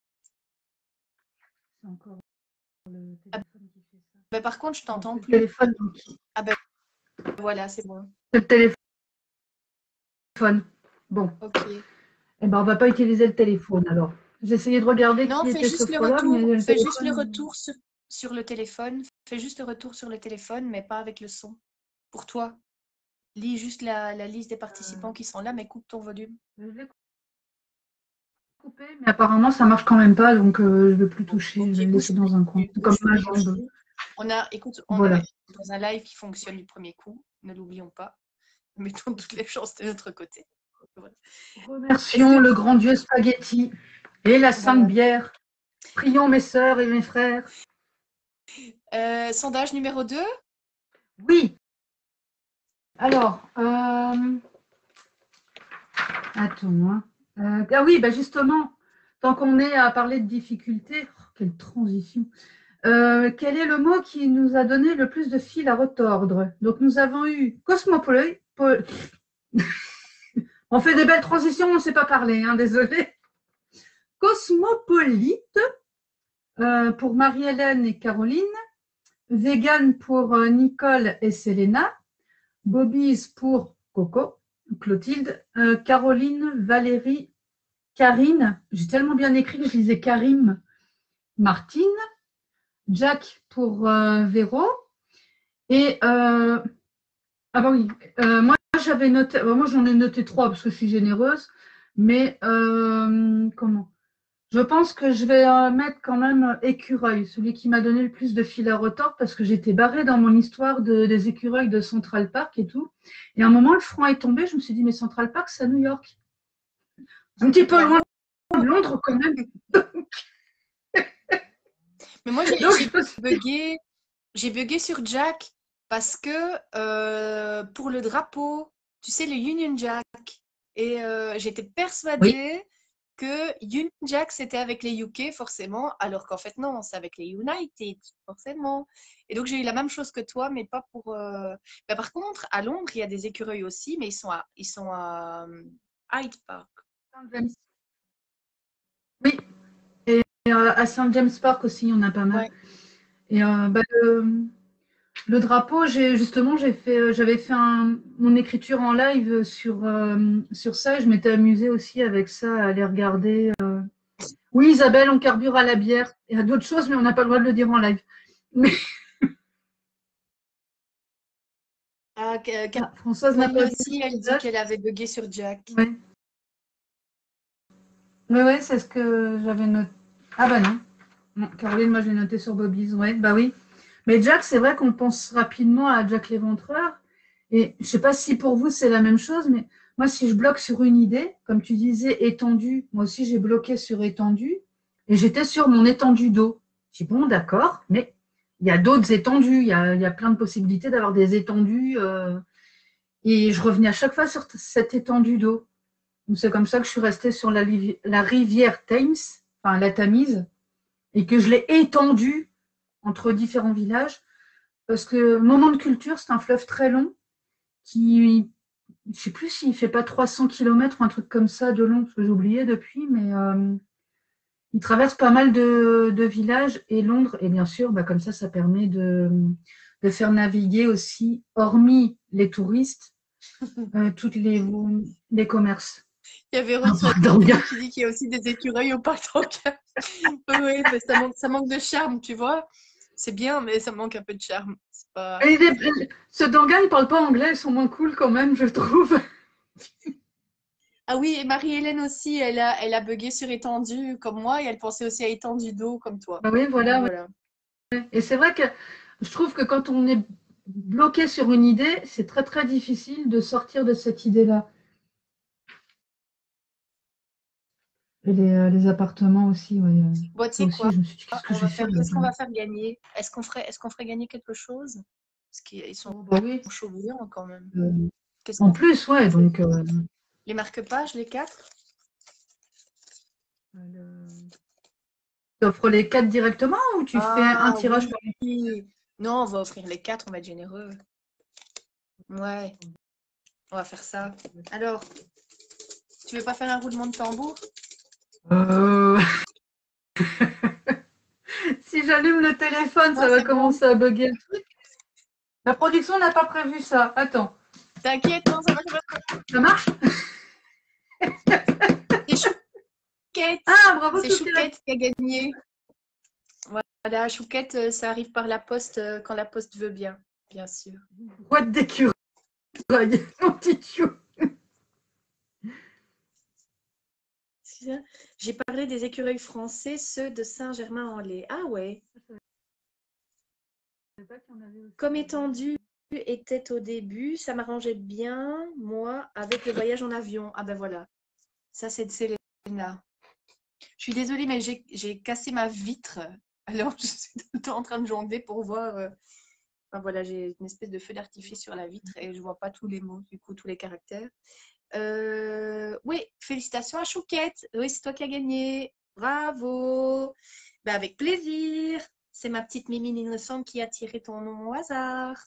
C'est encore le téléphone qui fait ça. Ben, par contre, je t'entends plus. Téléphone. Ah ben voilà, c'est bon. C'est le téléphone. Bon. Ok. Eh ben, on ne va pas utiliser le téléphone alors. J'ai essayé de regarder non, qui fais était juste sophrologue. Fais juste le retour sur le téléphone. Fais juste le retour sur le téléphone, mais pas avec le son. Pour toi. Lis juste la liste des participants qui sont là, mais coupe ton volume. Je vais couper, mais apparemment ça marche quand même pas, donc je ne vais plus toucher. Okay, je vais le laisser dans un coin. Comme ma jambe. On voilà. est dans un live qui fonctionne du premier coup. Ne l'oublions pas. Mettons toutes les chances de notre côté. Voilà. Remercions le grand Dieu spaghetti et la sainte bière. Prions mes sœurs et mes frères. Sondage numéro 2. Oui. Alors, attends. Ah oui, bah justement, tant qu'on est à parler de difficultés, quelle transition. Quel est le mot qui nous a donné le plus de fil à retordre? Donc, nous avons eu cosmopolite. On fait des belles transitions, on ne sait pas parler, hein, désolé. Cosmopolite pour Marie-Hélène et Caroline. Vegan pour Nicole et Selena. Bobby's pour Coco, Clotilde. Caroline, Valérie, Karine. J'ai tellement bien écrit que je lisais Karim. Martine. Jack pour Véro. Et moi, j'avais noté, moi j'en ai noté 3 parce que je suis généreuse, mais comment? Je pense que je vais mettre quand même écureuil, celui qui m'a donné le plus de fil à retordre parce que j'étais barrée dans mon histoire des écureuils de Central Park et tout. Et à un moment, le front est tombé, je me suis dit, mais Central Park, c'est à New York. Un petit peu loin de Londres quand même. Mais moi, Donc, j'ai bugué sur Jack parce que pour le drapeau, tu sais, le Union Jack. Et j'étais oui, persuadée que Union Jack, c'était avec les UK, forcément, alors qu'en fait, non, c'est avec les United, forcément. Et donc, j'ai eu la même chose que toi, mais pas pour. Bah, par contre, à Londres, il y a des écureuils aussi, mais ils sont à Hyde Park. Saint James. Oui, et à Saint James Park aussi, il y en a pas mal. Ouais. Et le drapeau, j'avais fait mon écriture en live sur ça. Et je m'étais amusée aussi avec ça, à aller regarder. Oui, Isabelle, on carbure à la bière et à d'autres choses, mais on n'a pas le droit de le dire en live. Mais Ah, Françoise n'a pas Caroline vu aussi, le elle dit visage. qu'elle avait bugué sur Jack. Ouais. Ouais, c'est ce que j'avais noté. Ah bah non. Non, Caroline, moi je l'ai noté sur Bobby's. Ouais, bah oui. Mais Jack, c'est vrai qu'on pense rapidement à Jack l'Éventreur. Et je sais pas si pour vous c'est la même chose, mais moi si je bloque sur une idée, comme tu disais, étendue, moi aussi j'ai bloqué sur étendue, et j'étais sur mon étendue d'eau. Je dis bon, d'accord, mais il y a d'autres étendues, il y a plein de possibilités d'avoir des étendues, et je revenais à chaque fois sur cette étendue d'eau. Donc c'est comme ça que je suis restée sur la rivière Thames, enfin la Tamise, et que je l'ai étendue entre différents villages, parce que Moment de Culture, c'est un fleuve très long qui, je ne sais plus s'il fait pas 300 km ou un truc comme ça de long, parce que j'ai oublié depuis, mais il traverse pas mal de villages et Londres, et bien sûr, bah, comme ça permet de faire naviguer aussi, hormis les touristes, toutes les commerces. Il y avait Ah, Rose pardon. qui dit qu'il y a aussi des écureuils au parc d'Anguin. Oui, mais ça manque de charme, tu vois. C'est bien, mais ça manque un peu de charme. C'est pas... Ceux d'Anguin, ils parlent pas anglais, ils sont moins cool quand même, je trouve. Ah oui, et Marie-Hélène aussi, elle a bugué sur étendue comme moi et elle pensait aussi à étendue d'eau comme toi. Bah oui, Donc voilà. voilà. Ouais. Et c'est vrai que je trouve que quand on est bloqué sur une idée, c'est très très difficile de sortir de cette idée-là. Et les appartements aussi, oui. Bon, tu Ça sais aussi, quoi? je me suis dit, qu'est-ce que je vais faire Qu'est-ce qu'on là-dedans? va faire gagner? Est-ce qu'on ferait gagner quelque chose? Parce qu'ils sont Oh, bah oui. chauds bouillants quand même. Euh, Qu'est-ce En qu'on plus, ouais, fait? donc Les marque-pages, les 4? tu offres les 4 directement ou tu fais un Ah tirage par oui. Non, on va offrir les 4, on va être généreux. Ouais, on va faire ça. Alors, tu veux pas faire un roulement de tambour? euh... Si j'allume le téléphone, Moi, ça va c'est bon. commencer à bugger le truc. La production n'a pas prévu ça. Attends, T'inquiète, non, ça va, ça va. ça marche? C'est Chouquette. Ah, bravo, C'est Chouquette. Chouquette qui a gagné. Voilà, Chouquette, ça arrive par la poste quand la poste veut bien, bien sûr. Boîte d'écureuil, mon petit chou. J'ai parlé des écureuils français, ceux de Saint-Germain-en-Laye. Ah ouais. Comme étendu était au début, ça m'arrangeait bien, moi, avec le voyage en avion. Ah ben voilà. Ça, c'est de Selena. Je suis désolée, mais j'ai cassé ma vitre. Alors, je suis tout le temps en train de jonder pour voir. Enfin, voilà, j'ai une espèce de feu d'artifice sur la vitre et je vois pas tous les mots, du coup, tous les caractères. Oui, félicitations à Chouquette. Oui, c'est toi qui as gagné. Bravo. Ben, avec plaisir. C'est ma petite Mimine innocente qui a tiré ton nom au hasard.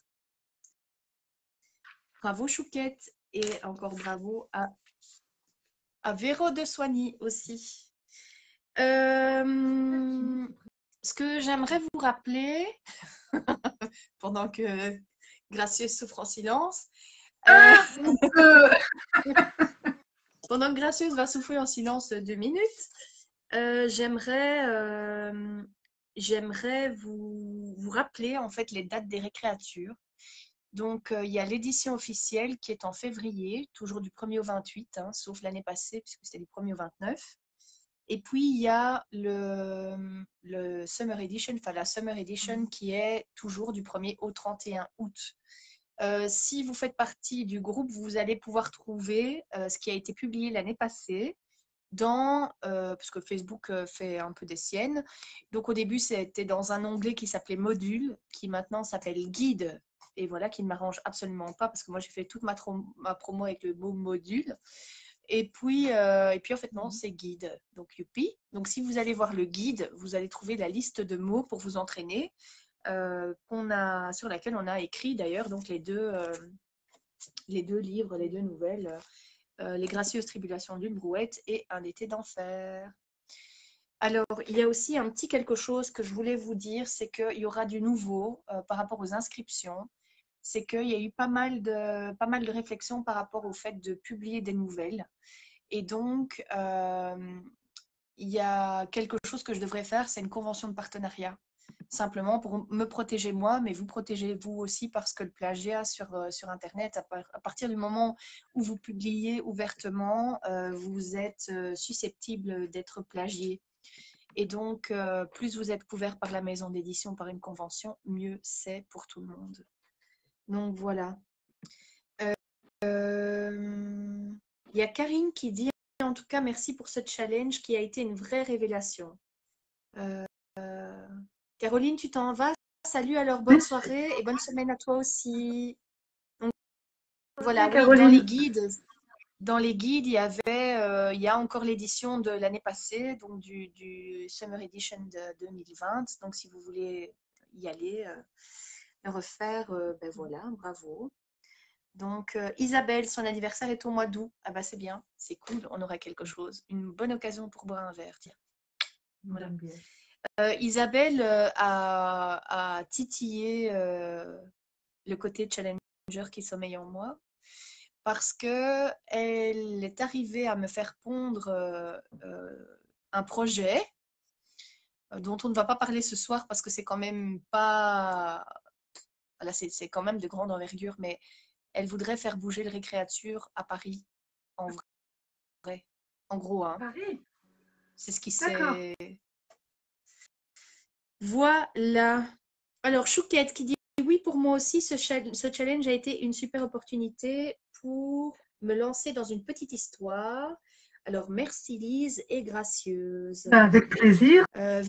Bravo Chouquette. Et encore bravo à Véro de Soigny aussi. Ce que j'aimerais vous rappeler, pendant que Gracieuse souffre en silence, pendant que Gracieuse va souffler en silence 2 minutes, j'aimerais vous rappeler en fait les dates des récréatures. Donc, il y a l'édition officielle qui est en février, toujours du 1er au 28, hein, sauf l'année passée, puisque c'était du 1er au 29. Et puis, il y a le Summer Edition, enfin la Summer Edition qui est toujours du 1er au 31 août. Si vous faites partie du groupe, vous allez pouvoir trouver ce qui a été publié l'année passée parce que Facebook fait un peu des siennes. Donc au début, c'était dans un onglet qui s'appelait Module, qui maintenant s'appelle Guide. Et voilà, qui ne m'arrange absolument pas parce que moi, j'ai fait toute ma promo avec le mot module. Et puis en fait, non, c'est guide. Donc, youpi. Donc, si vous allez voir le guide, vous allez trouver la liste de mots pour vous entraîner sur laquelle on a écrit d'ailleurs donc les deux livres, les deux nouvelles, Les gracieuses tribulations d'une brouette et Un été d'enfer. Alors, il y a aussi un petit quelque chose que je voulais vous dire, c'est qu'il y aura du nouveau par rapport aux inscriptions. C'est qu'il y a eu pas mal de réflexions par rapport au fait de publier des nouvelles. Et donc, il y a quelque chose que je devrais faire, c'est une convention de partenariat. Simplement pour me protéger moi, mais vous protégez vous aussi parce que le plagiat sur Internet, à partir du moment où vous publiez ouvertement, vous êtes susceptible d'être plagié. Et donc, plus vous êtes couvert par la maison d'édition, par une convention, mieux c'est pour tout le monde. Donc, voilà. Il y a Karine qui dit, en tout cas, merci pour ce challenge qui a été une vraie révélation. Caroline, tu t'en vas? Salut, alors bonne soirée et bonne semaine à toi aussi. Donc, voilà, oui, dans les guides, il y a encore l'édition de l'année passée, donc du Summer Edition de 2020. Donc, si vous voulez y aller, le refaire, ben voilà, bravo. Donc, Isabelle, son anniversaire est au mois d'août. Ah bah c'est bien, c'est cool, on aura quelque chose. Une bonne occasion pour boire un verre, tiens. Voilà. Isabelle a titillé le côté challenger qui sommeille en moi parce qu'elle est arrivée à me faire pondre un projet dont on ne va pas parler ce soir parce que c'est quand même pas... Là, c'est quand même de grande envergure, mais elle voudrait faire bouger le Récréature à Paris, en vrai. En gros, hein. Paris. C'est ce qui s'est... Voilà. Alors, Chouquette qui dit oui, pour moi aussi, ce challenge a été une super opportunité pour me lancer dans une petite histoire. Alors, merci Lise et gracieuse. Avec plaisir.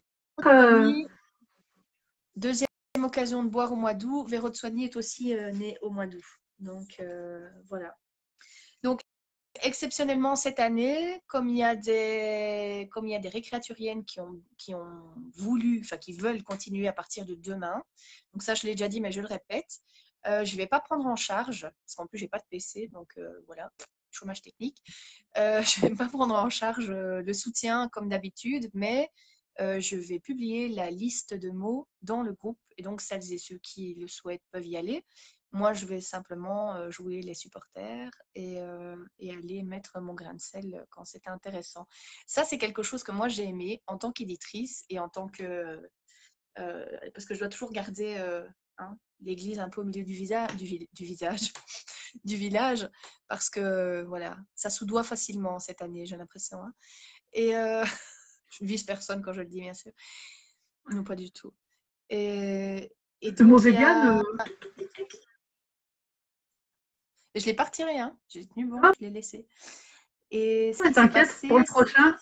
Deuxième occasion de boire au mois d'août. Véro de Soigny est aussi né au mois d'août. Donc, voilà. Donc, exceptionnellement cette année, comme il y a des récréaturiennes qui ont voulu, enfin qui veulent continuer à partir de demain, donc ça je l'ai déjà dit mais je le répète, je ne vais pas prendre en charge, parce qu'en plus je n'ai pas de PC, donc voilà, chômage technique, je ne vais pas prendre en charge le soutien comme d'habitude, mais je vais publier la liste de mots dans le groupe, et donc celles et ceux qui le souhaitent peuvent y aller. Moi, je vais simplement jouer les supporters et aller mettre mon grain de sel quand c'est intéressant. Ça, c'est quelque chose que moi, j'ai aimé en tant qu'éditrice et en tant que... parce que je dois toujours garder l'église un peu au milieu du village, parce que, voilà, ça soudoie facilement cette année, j'ai l'impression. Hein. Et je ne vise personne quand je le dis, bien sûr. Non, pas du tout. Et donc, mauvais bien. Je l'ai pas retiré, hein. J'ai tenu bon, je l'ai laissé. Et t'inquiète, pour le prochain.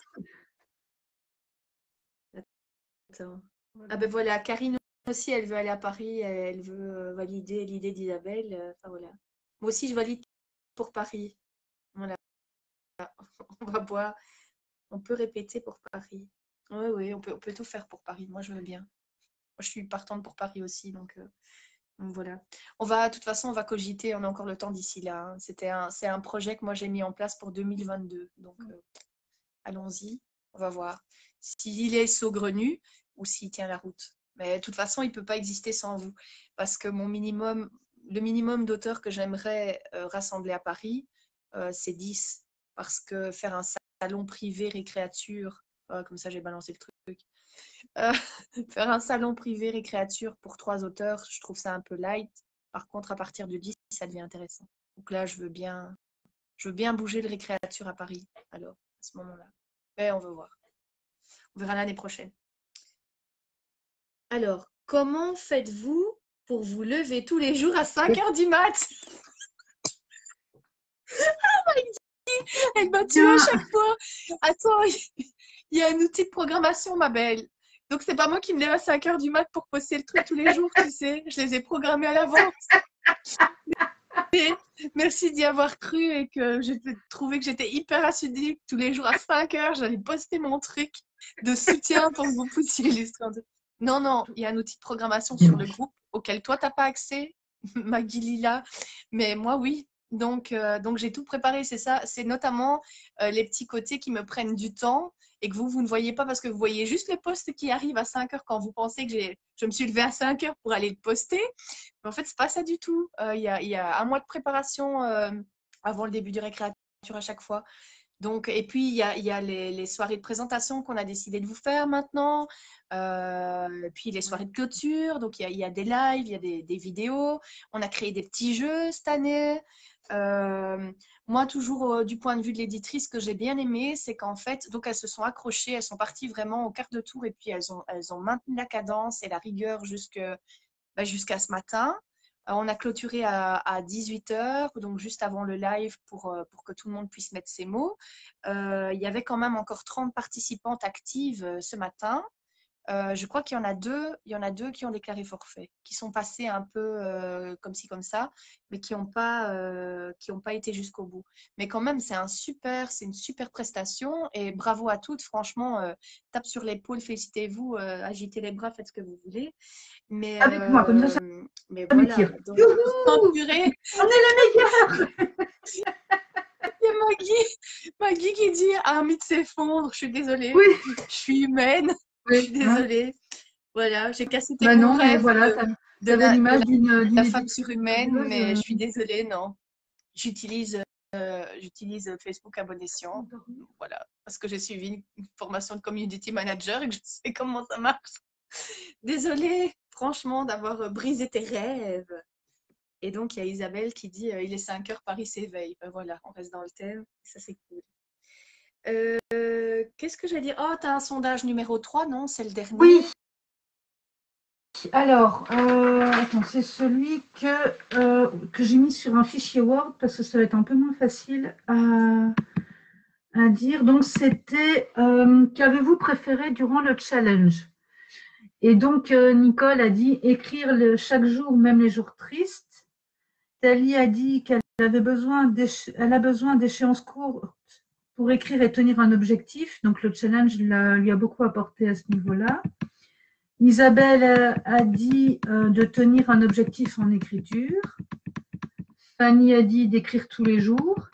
Attends. Ah ben voilà, Karine aussi, elle veut aller à Paris, elle veut valider l'idée d'Isabelle. Enfin voilà. Moi aussi, je valide pour Paris. Voilà. On va boire. On peut répéter pour Paris. Oui, on peut tout faire pour Paris. Moi, je veux bien. Moi, je suis partante pour Paris aussi, donc voilà. De toute façon, on va cogiter, on a encore le temps d'ici là. Hein. C'est un projet que moi j'ai mis en place pour 2022. Donc allons-y, on va voir s'il est saugrenu ou s'il tient la route. Mais de toute façon, il ne peut pas exister sans vous. Parce que le minimum d'auteurs que j'aimerais rassembler à Paris, c'est 10. Parce que faire un salon privé récréature, comme ça j'ai balancé le truc. Faire un salon privé récréature pour 3 auteurs, je trouve ça un peu light. Par contre, à partir de 10, ça devient intéressant. Donc là, je veux bien bouger le récréature à Paris, alors, à ce moment-là. Mais on va voir. On verra l'année prochaine. Alors, comment faites-vous pour vous lever tous les jours à 5h du mat? Elle m'a tué à chaque fois. Attends, il y a un outil de programmation, ma belle. Donc, c'est pas moi qui me lève à 5h du mat pour poster le truc tous les jours, tu sais. Je les ai programmés à l'avance. Merci d'y avoir cru et que j'ai trouvé que j'étais hyper assidue. Tous les jours à 5h, j'allais poster mon truc de soutien pour que vous puissiez illustrer. Non, non, il y a un outil de programmation sur le groupe auquel toi, tu n'as pas accès, Maggie Lila, mais moi, oui. Donc j'ai tout préparé, c'est ça. C'est notamment les petits côtés qui me prennent du temps et que vous ne voyez pas parce que vous voyez juste les posts qui arrivent à 5h quand vous pensez que je me suis levée à 5h pour aller le poster. Mais en fait, ce n'est pas ça du tout. Il y a un mois de préparation avant le début du récréature à chaque fois. Donc, et puis, il y a les soirées de présentation qu'on a décidé de vous faire maintenant. Puis, les soirées de clôture. Donc, il y a des lives, il y a des vidéos. On a créé des petits jeux cette année. Moi, toujours du point de vue de l'éditrice, ce que j'ai bien aimé, c'est qu'en fait, donc elles se sont accrochées, elles sont parties vraiment au quart de tour et puis elles ont maintenu la cadence et la rigueur jusqu'à ce matin. On a clôturé à 18h, donc juste avant le live pour que tout le monde puisse mettre ses mots. Il y avait quand même encore 30 participantes actives ce matin. Je crois qu'il y en a deux qui ont déclaré forfait, qui sont passés un peu comme ci, comme ça, mais qui n'ont pas été jusqu'au bout. Mais quand même, c'est une super prestation et bravo à toutes. Franchement, tape sur l'épaule, félicitez-vous, agitez les bras, faites ce que vous voulez. Mais, avec moi, comme ça mais voilà. Donc, purée. On est la meilleure. Il y a Maggie qui dit « Ah, un mythe s'effondre, je suis désolée, Oui. Je suis humaine. Je suis désolée. Voilà, j'ai cassé tes non, rêves mais voilà, de l'image la femme surhumaine, mais je suis désolée, non. J'utilise Facebook à bon escient. Voilà, parce que j'ai suivi une formation de community manager et que je sais comment ça marche. Désolée, franchement, d'avoir brisé tes rêves. Et donc, il y a Isabelle qui dit il est 5h, Paris s'éveille. Voilà, on reste dans le thème. Ça, c'est cool. Qu'est-ce que j'ai dit? Oh, tu as un sondage numéro 3, non? C'est le dernier. Oui. Alors, attends, c'est celui que j'ai mis sur un fichier Word parce que ça va être un peu moins facile à dire. Donc, c'était qu'avez-vous préféré durant le challenge? Et donc, Nicole a dit écrire chaque jour, même les jours tristes. Thalie a dit qu'elle a besoin d'échéances courtes pour écrire et tenir un objectif. Donc, le challenge lui a beaucoup apporté à ce niveau-là. Isabelle a dit de tenir un objectif en écriture. Fanny a dit d'écrire tous les jours.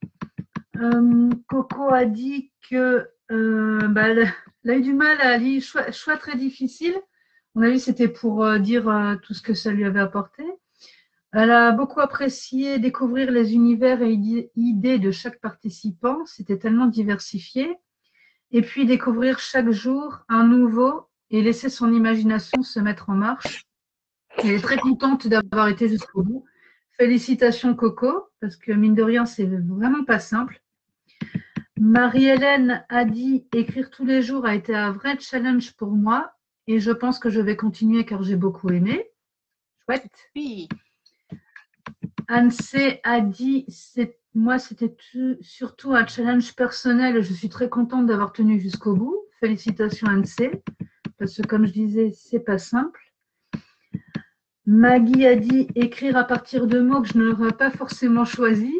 Coco a dit que elle a eu du mal à lire, choix très difficile. On a vu c'était pour dire tout ce que ça lui avait apporté. Elle a beaucoup apprécié découvrir les univers et idées de chaque participant. C'était tellement diversifié. Et puis découvrir chaque jour un nouveau et laisser son imagination se mettre en marche. Elle est très contente d'avoir été jusqu'au bout. Félicitations Coco, parce que mine de rien, c'est vraiment pas simple. Marie-Hélène a dit « Écrire tous les jours a été un vrai challenge pour moi et je pense que je vais continuer car j'ai beaucoup aimé. » Chouette. Oui. Anne-C a dit « Moi, c'était surtout un challenge personnel et je suis très contente d'avoir tenu jusqu'au bout. » Félicitations Anne-C, parce que comme je disais, c'est pas simple. Maggie a dit « Écrire à partir de mots que je n'aurais pas forcément choisis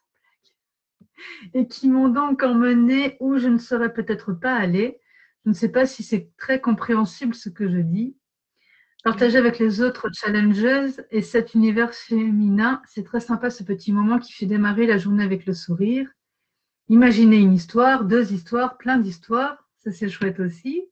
et qui m'ont donc emmené où je ne serais peut-être pas allée. » Je ne sais pas si c'est très compréhensible ce que je dis. Partager avec les autres challengeuses et cet univers féminin, c'est très sympa ce petit moment qui fait démarrer la journée avec le sourire. Imaginez une histoire, 2 histoires, plein d'histoires, ça c'est chouette aussi.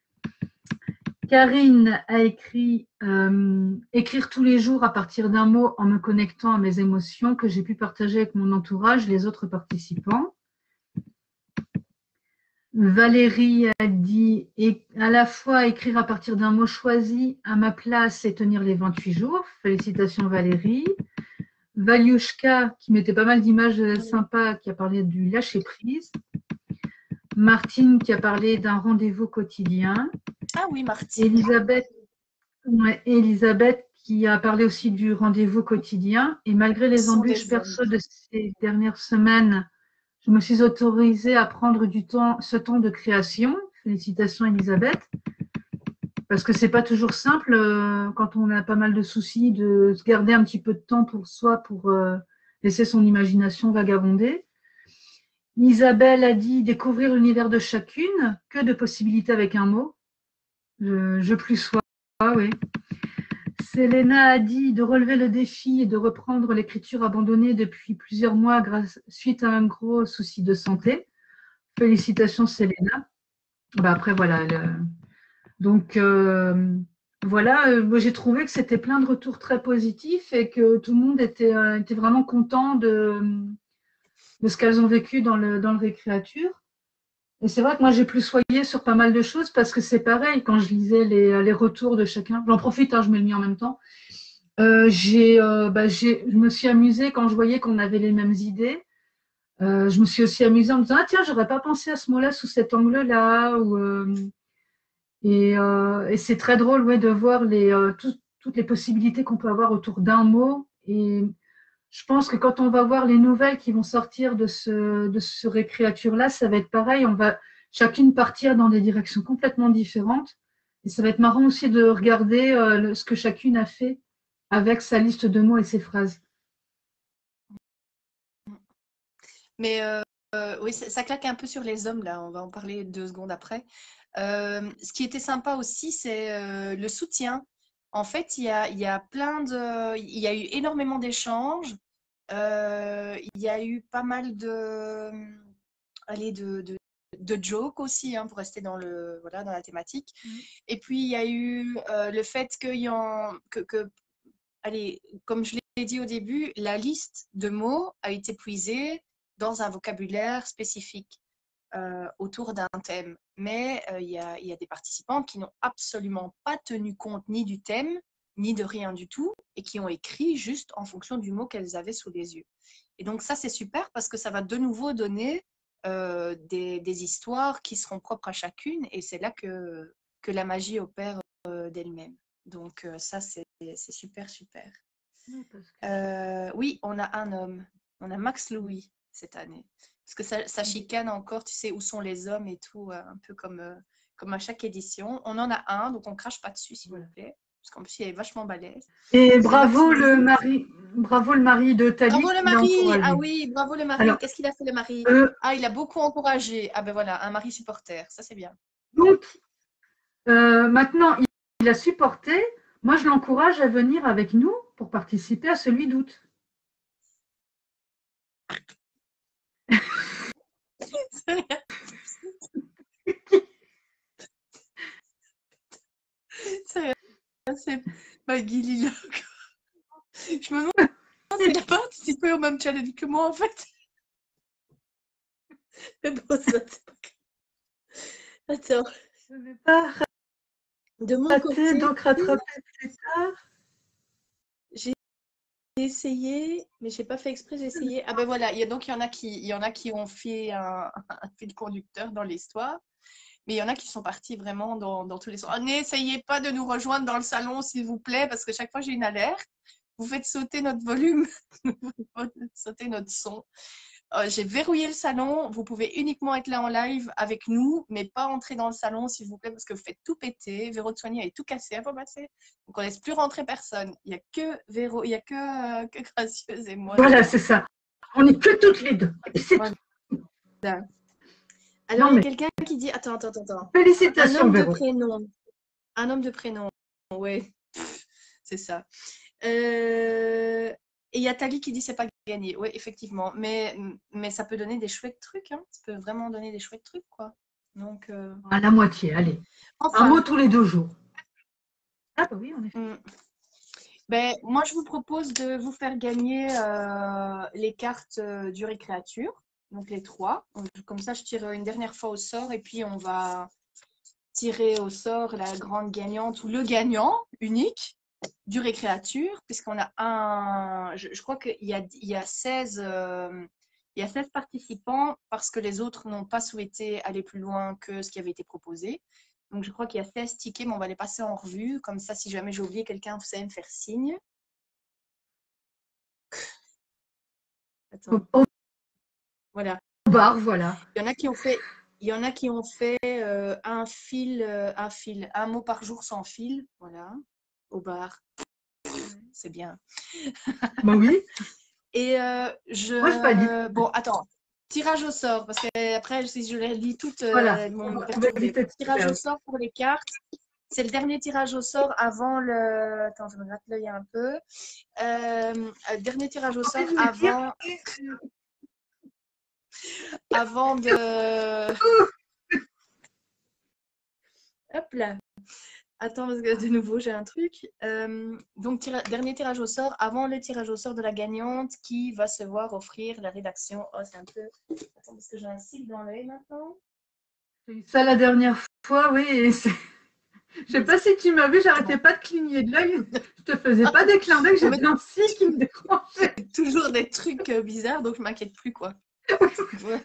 Karine a écrit écrire tous les jours à partir d'un mot en me connectant à mes émotions que j'ai pu partager avec mon entourage, les autres participants. Valérie a dit à la fois écrire à partir d'un mot choisi à ma place et tenir les 28 jours. Félicitations Valérie. Valiushka, qui mettait pas mal d'images sympas, qui a parlé du lâcher-prise. Martine, qui a parlé d'un rendez-vous quotidien. Ah oui, Martine. Elisabeth, qui a parlé aussi du rendez-vous quotidien. Et malgré les embûches perso de ces dernières semaines, je me suis autorisée à prendre ce temps de création. Félicitations Elisabeth. Parce que c'est pas toujours simple quand on a pas mal de soucis de se garder un petit peu de temps pour soi pour laisser son imagination vagabonder. Isabelle a dit découvrir l'univers de chacune, que de possibilités avec un mot. Je plus sois, oui. Selena a dit de relever le défi et de reprendre l'écriture abandonnée depuis plusieurs mois suite à un gros souci de santé. Félicitations Selena. Après voilà. Donc voilà, j'ai trouvé que c'était plein de retours très positifs et que tout le monde était vraiment content de ce qu'elles ont vécu dans le récréature. Et c'est vrai que moi, j'ai plus soigné sur pas mal de choses parce que c'est pareil, quand je lisais les retours de chacun, j'en profite, je mets le mien en même temps, je me suis amusée quand je voyais qu'on avait les mêmes idées. Je me suis aussi amusée en me disant, ah tiens, j'aurais pas pensé à ce mot-là sous cet angle-là. Et c'est très drôle de voir toutes les possibilités qu'on peut avoir autour d'un mot. Et je pense que quand on va voir les nouvelles qui vont sortir de ce récréature-là, ça va être pareil. On va chacune partir dans des directions complètement différentes. Et ça va être marrant aussi de regarder ce que chacune a fait avec sa liste de mots et ses phrases. Mais oui, ça claque un peu sur les hommes, là. On va en parler 2 secondes après. Ce qui était sympa aussi, c'est le soutien. En fait, il y a il y a eu énormément d'échanges. Il y a eu pas mal de jokes aussi, pour rester dans dans la thématique. Et puis, il y a eu le fait allez, comme je l'ai dit au début, la liste de mots a été puisée dans un vocabulaire spécifique autour d'un thème. Mais il y a des participants qui n'ont absolument pas tenu compte ni du thème, ni de rien du tout, et qui ont écrit juste en fonction du mot qu'elles avaient sous les yeux. Et donc ça, c'est super parce que ça va de nouveau donner des histoires qui seront propres à chacune, et c'est là que la magie opère d'elle-même. Donc ça, c'est super, super. Oui, on a un homme. On a Max Louis cette année. Parce que ça chicane encore, tu sais, où sont les hommes et tout, un peu comme à chaque édition. On en a un, donc on crache pas dessus, s'il vous plaît. Parce qu'en plus, il est vachement balèze. Et bravo le mari de Tali. Bravo le mari. Ah oui, bravo le mari. Qu'est-ce qu'il a fait le mari? Il a beaucoup encouragé. Ah ben voilà, un mari supporter. Ça, c'est bien. Donc, maintenant, il a supporté. Moi, je l'encourage à venir avec nous pour participer à celui d'août. C'est Maggie Lila. Je me demande s'il a participé au même challenge que moi, en fait. Mais bon, ça, c'est pas grave. Attends. Je ne vais pas de mon côté, donc rattraper plus tard. J'ai essayé, mais je n'ai pas fait exprès, j'ai essayé. Ah ben voilà, il y en a qui ont fait un fil conducteur dans l'histoire. Mais il y en a qui sont partis vraiment dans tous les sens. N'essayez pas de nous rejoindre dans le salon, s'il vous plaît, parce que chaque fois j'ai une alerte. Vous faites sauter notre volume, vous faites sauter notre son. J'ai verrouillé le salon. Vous pouvez uniquement être là en live avec nous, mais pas entrer dans le salon, s'il vous plaît, parce que vous faites tout péter. Véro de Soigny est tout cassé, à passer. Donc, on ne laisse plus rentrer personne. Il n'y a que Véro, il n'y a que Gracieuse et moi. Voilà, c'est ça. On n'est que toutes les deux. Voilà. Alors, il y a quelqu'un qui dit… Attends. Félicitations, un homme Véro. de prénom. Un homme de prénom, oui. C'est ça. Et il y a Tali qui dit c'est pas gagné. Oui, effectivement. Mais ça peut donner des chouettes trucs. Ça peut vraiment donner des chouettes trucs, quoi. Donc, à la moitié, allez. Un mot tous les 2 jours. Ah bah oui, en effet. Moi, je vous propose de vous faire gagner les cartes du récréature. Donc les 3. Comme ça, je tire une dernière fois au sort et puis on va tirer au sort la grande gagnante ou le gagnant unique du récréature, puisqu'on a un... Je crois qu'il y a 16... il y a 16 participants parce que les autres n'ont pas souhaité aller plus loin que ce qui avait été proposé. Donc, je crois qu'il y a 16 tickets, mais on va les passer en revue. Comme ça, si jamais j'ai oublié quelqu'un, vous savez me faire signe. Attends. Voilà. Voilà. Il y en a qui ont fait un mot par jour sans fil. Voilà. Au bar. C'est bien. Bah oui. Et Moi, je valide. bon, attends. Tirage au sort, parce que après, si je les lis toutes, Voilà. mon On va éviter de tirage faire. au sort pour les cartes. C'est le dernier tirage au sort avant le. Attends, je me gratte l'œil un peu. Dernier tirage au sort avant de. Hop là. Attends, parce que de nouveau, j'ai un truc. Donc, dernier tirage au sort avant le tirage au sort de la gagnante qui va se voir offrir la rédaction. Oh, c'est un peu. Attends, parce que j'ai un cil dans l'œil maintenant. J'ai eu ça la dernière fois, oui. Et je sais pas si tu m'as vu, j'arrêtais pas de cligner de l'œil. Je te faisais pas des clins d'œil, j'ai plein de cils qui me dérangeaient. Toujours des trucs bizarres, donc je m'inquiète plus, quoi. Ouais.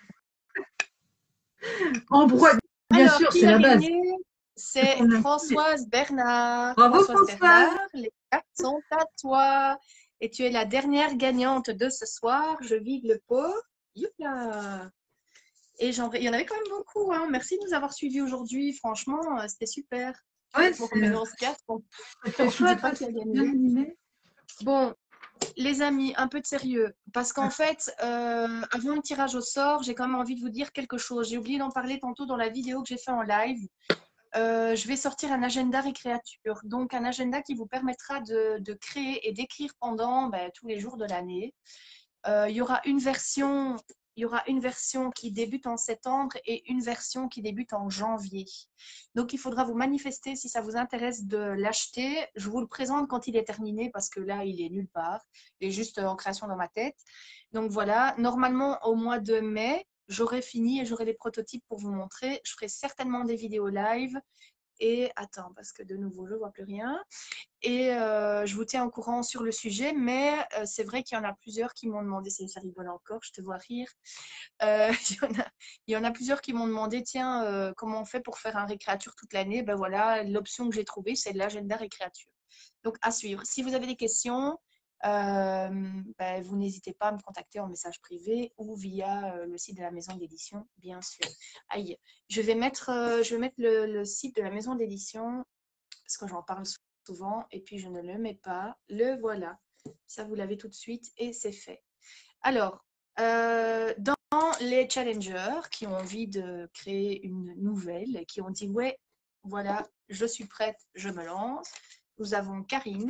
En broie, bien sûr, c'est la base. C'est Françoise Bernard. Bravo Françoise Bernard, les cartes sont à toi. Et tu es la dernière gagnante de ce soir. Je vide le pot. Youpla. Et il y en avait quand même beaucoup. Hein. Merci de nous avoir suivis aujourd'hui. Franchement, c'était super. Ouais, Bon, mais dans ce cas, bon, c'est chouette. pas qui a gagné. Bon, les amis, un peu de sérieux. Parce qu'en fait, avant le tirage au sort, j'ai quand même envie de vous dire quelque chose. J'ai oublié d'en parler tantôt dans la vidéo que j'ai fait en live. Je vais sortir un agenda récréature. Donc, un agenda qui vous permettra de créer et d'écrire pendant tous les jours de l'année. Il y aura une version qui débute en septembre et une version qui débute en janvier. Donc, il faudra vous manifester si ça vous intéresse de l'acheter. Je vous le présente quand il est terminé parce que là, il est nulle part. Il est juste en création dans ma tête. Donc, voilà. Normalement, au mois de mai, j'aurai fini et j'aurai les prototypes pour vous montrer. Je ferai certainement des vidéos live. Et attends, parce que de nouveau, je ne vois plus rien. Et je vous tiens au courant sur le sujet, mais c'est vrai qu'il y en a plusieurs qui m'ont demandé, ça rigole encore, je te vois rire. Il y en a plusieurs qui m'ont demandé, tiens, comment on fait pour faire un récréature toute l'année? Ben voilà, l'option que j'ai trouvée, c'est l'agenda récréature. Donc, à suivre. Si vous avez des questions, vous n'hésitez pas à me contacter en message privé ou via le site de la maison d'édition, bien sûr. Aïe, je vais mettre le site de la maison d'édition parce que j'en parle souvent et puis je ne le mets pas. Le voilà. Ça, vous l'avez tout de suite et c'est fait. Alors, dans les challengers qui ont envie de créer une nouvelle, qui ont dit « Ouais, voilà, je suis prête, je me lance », nous avons Karine,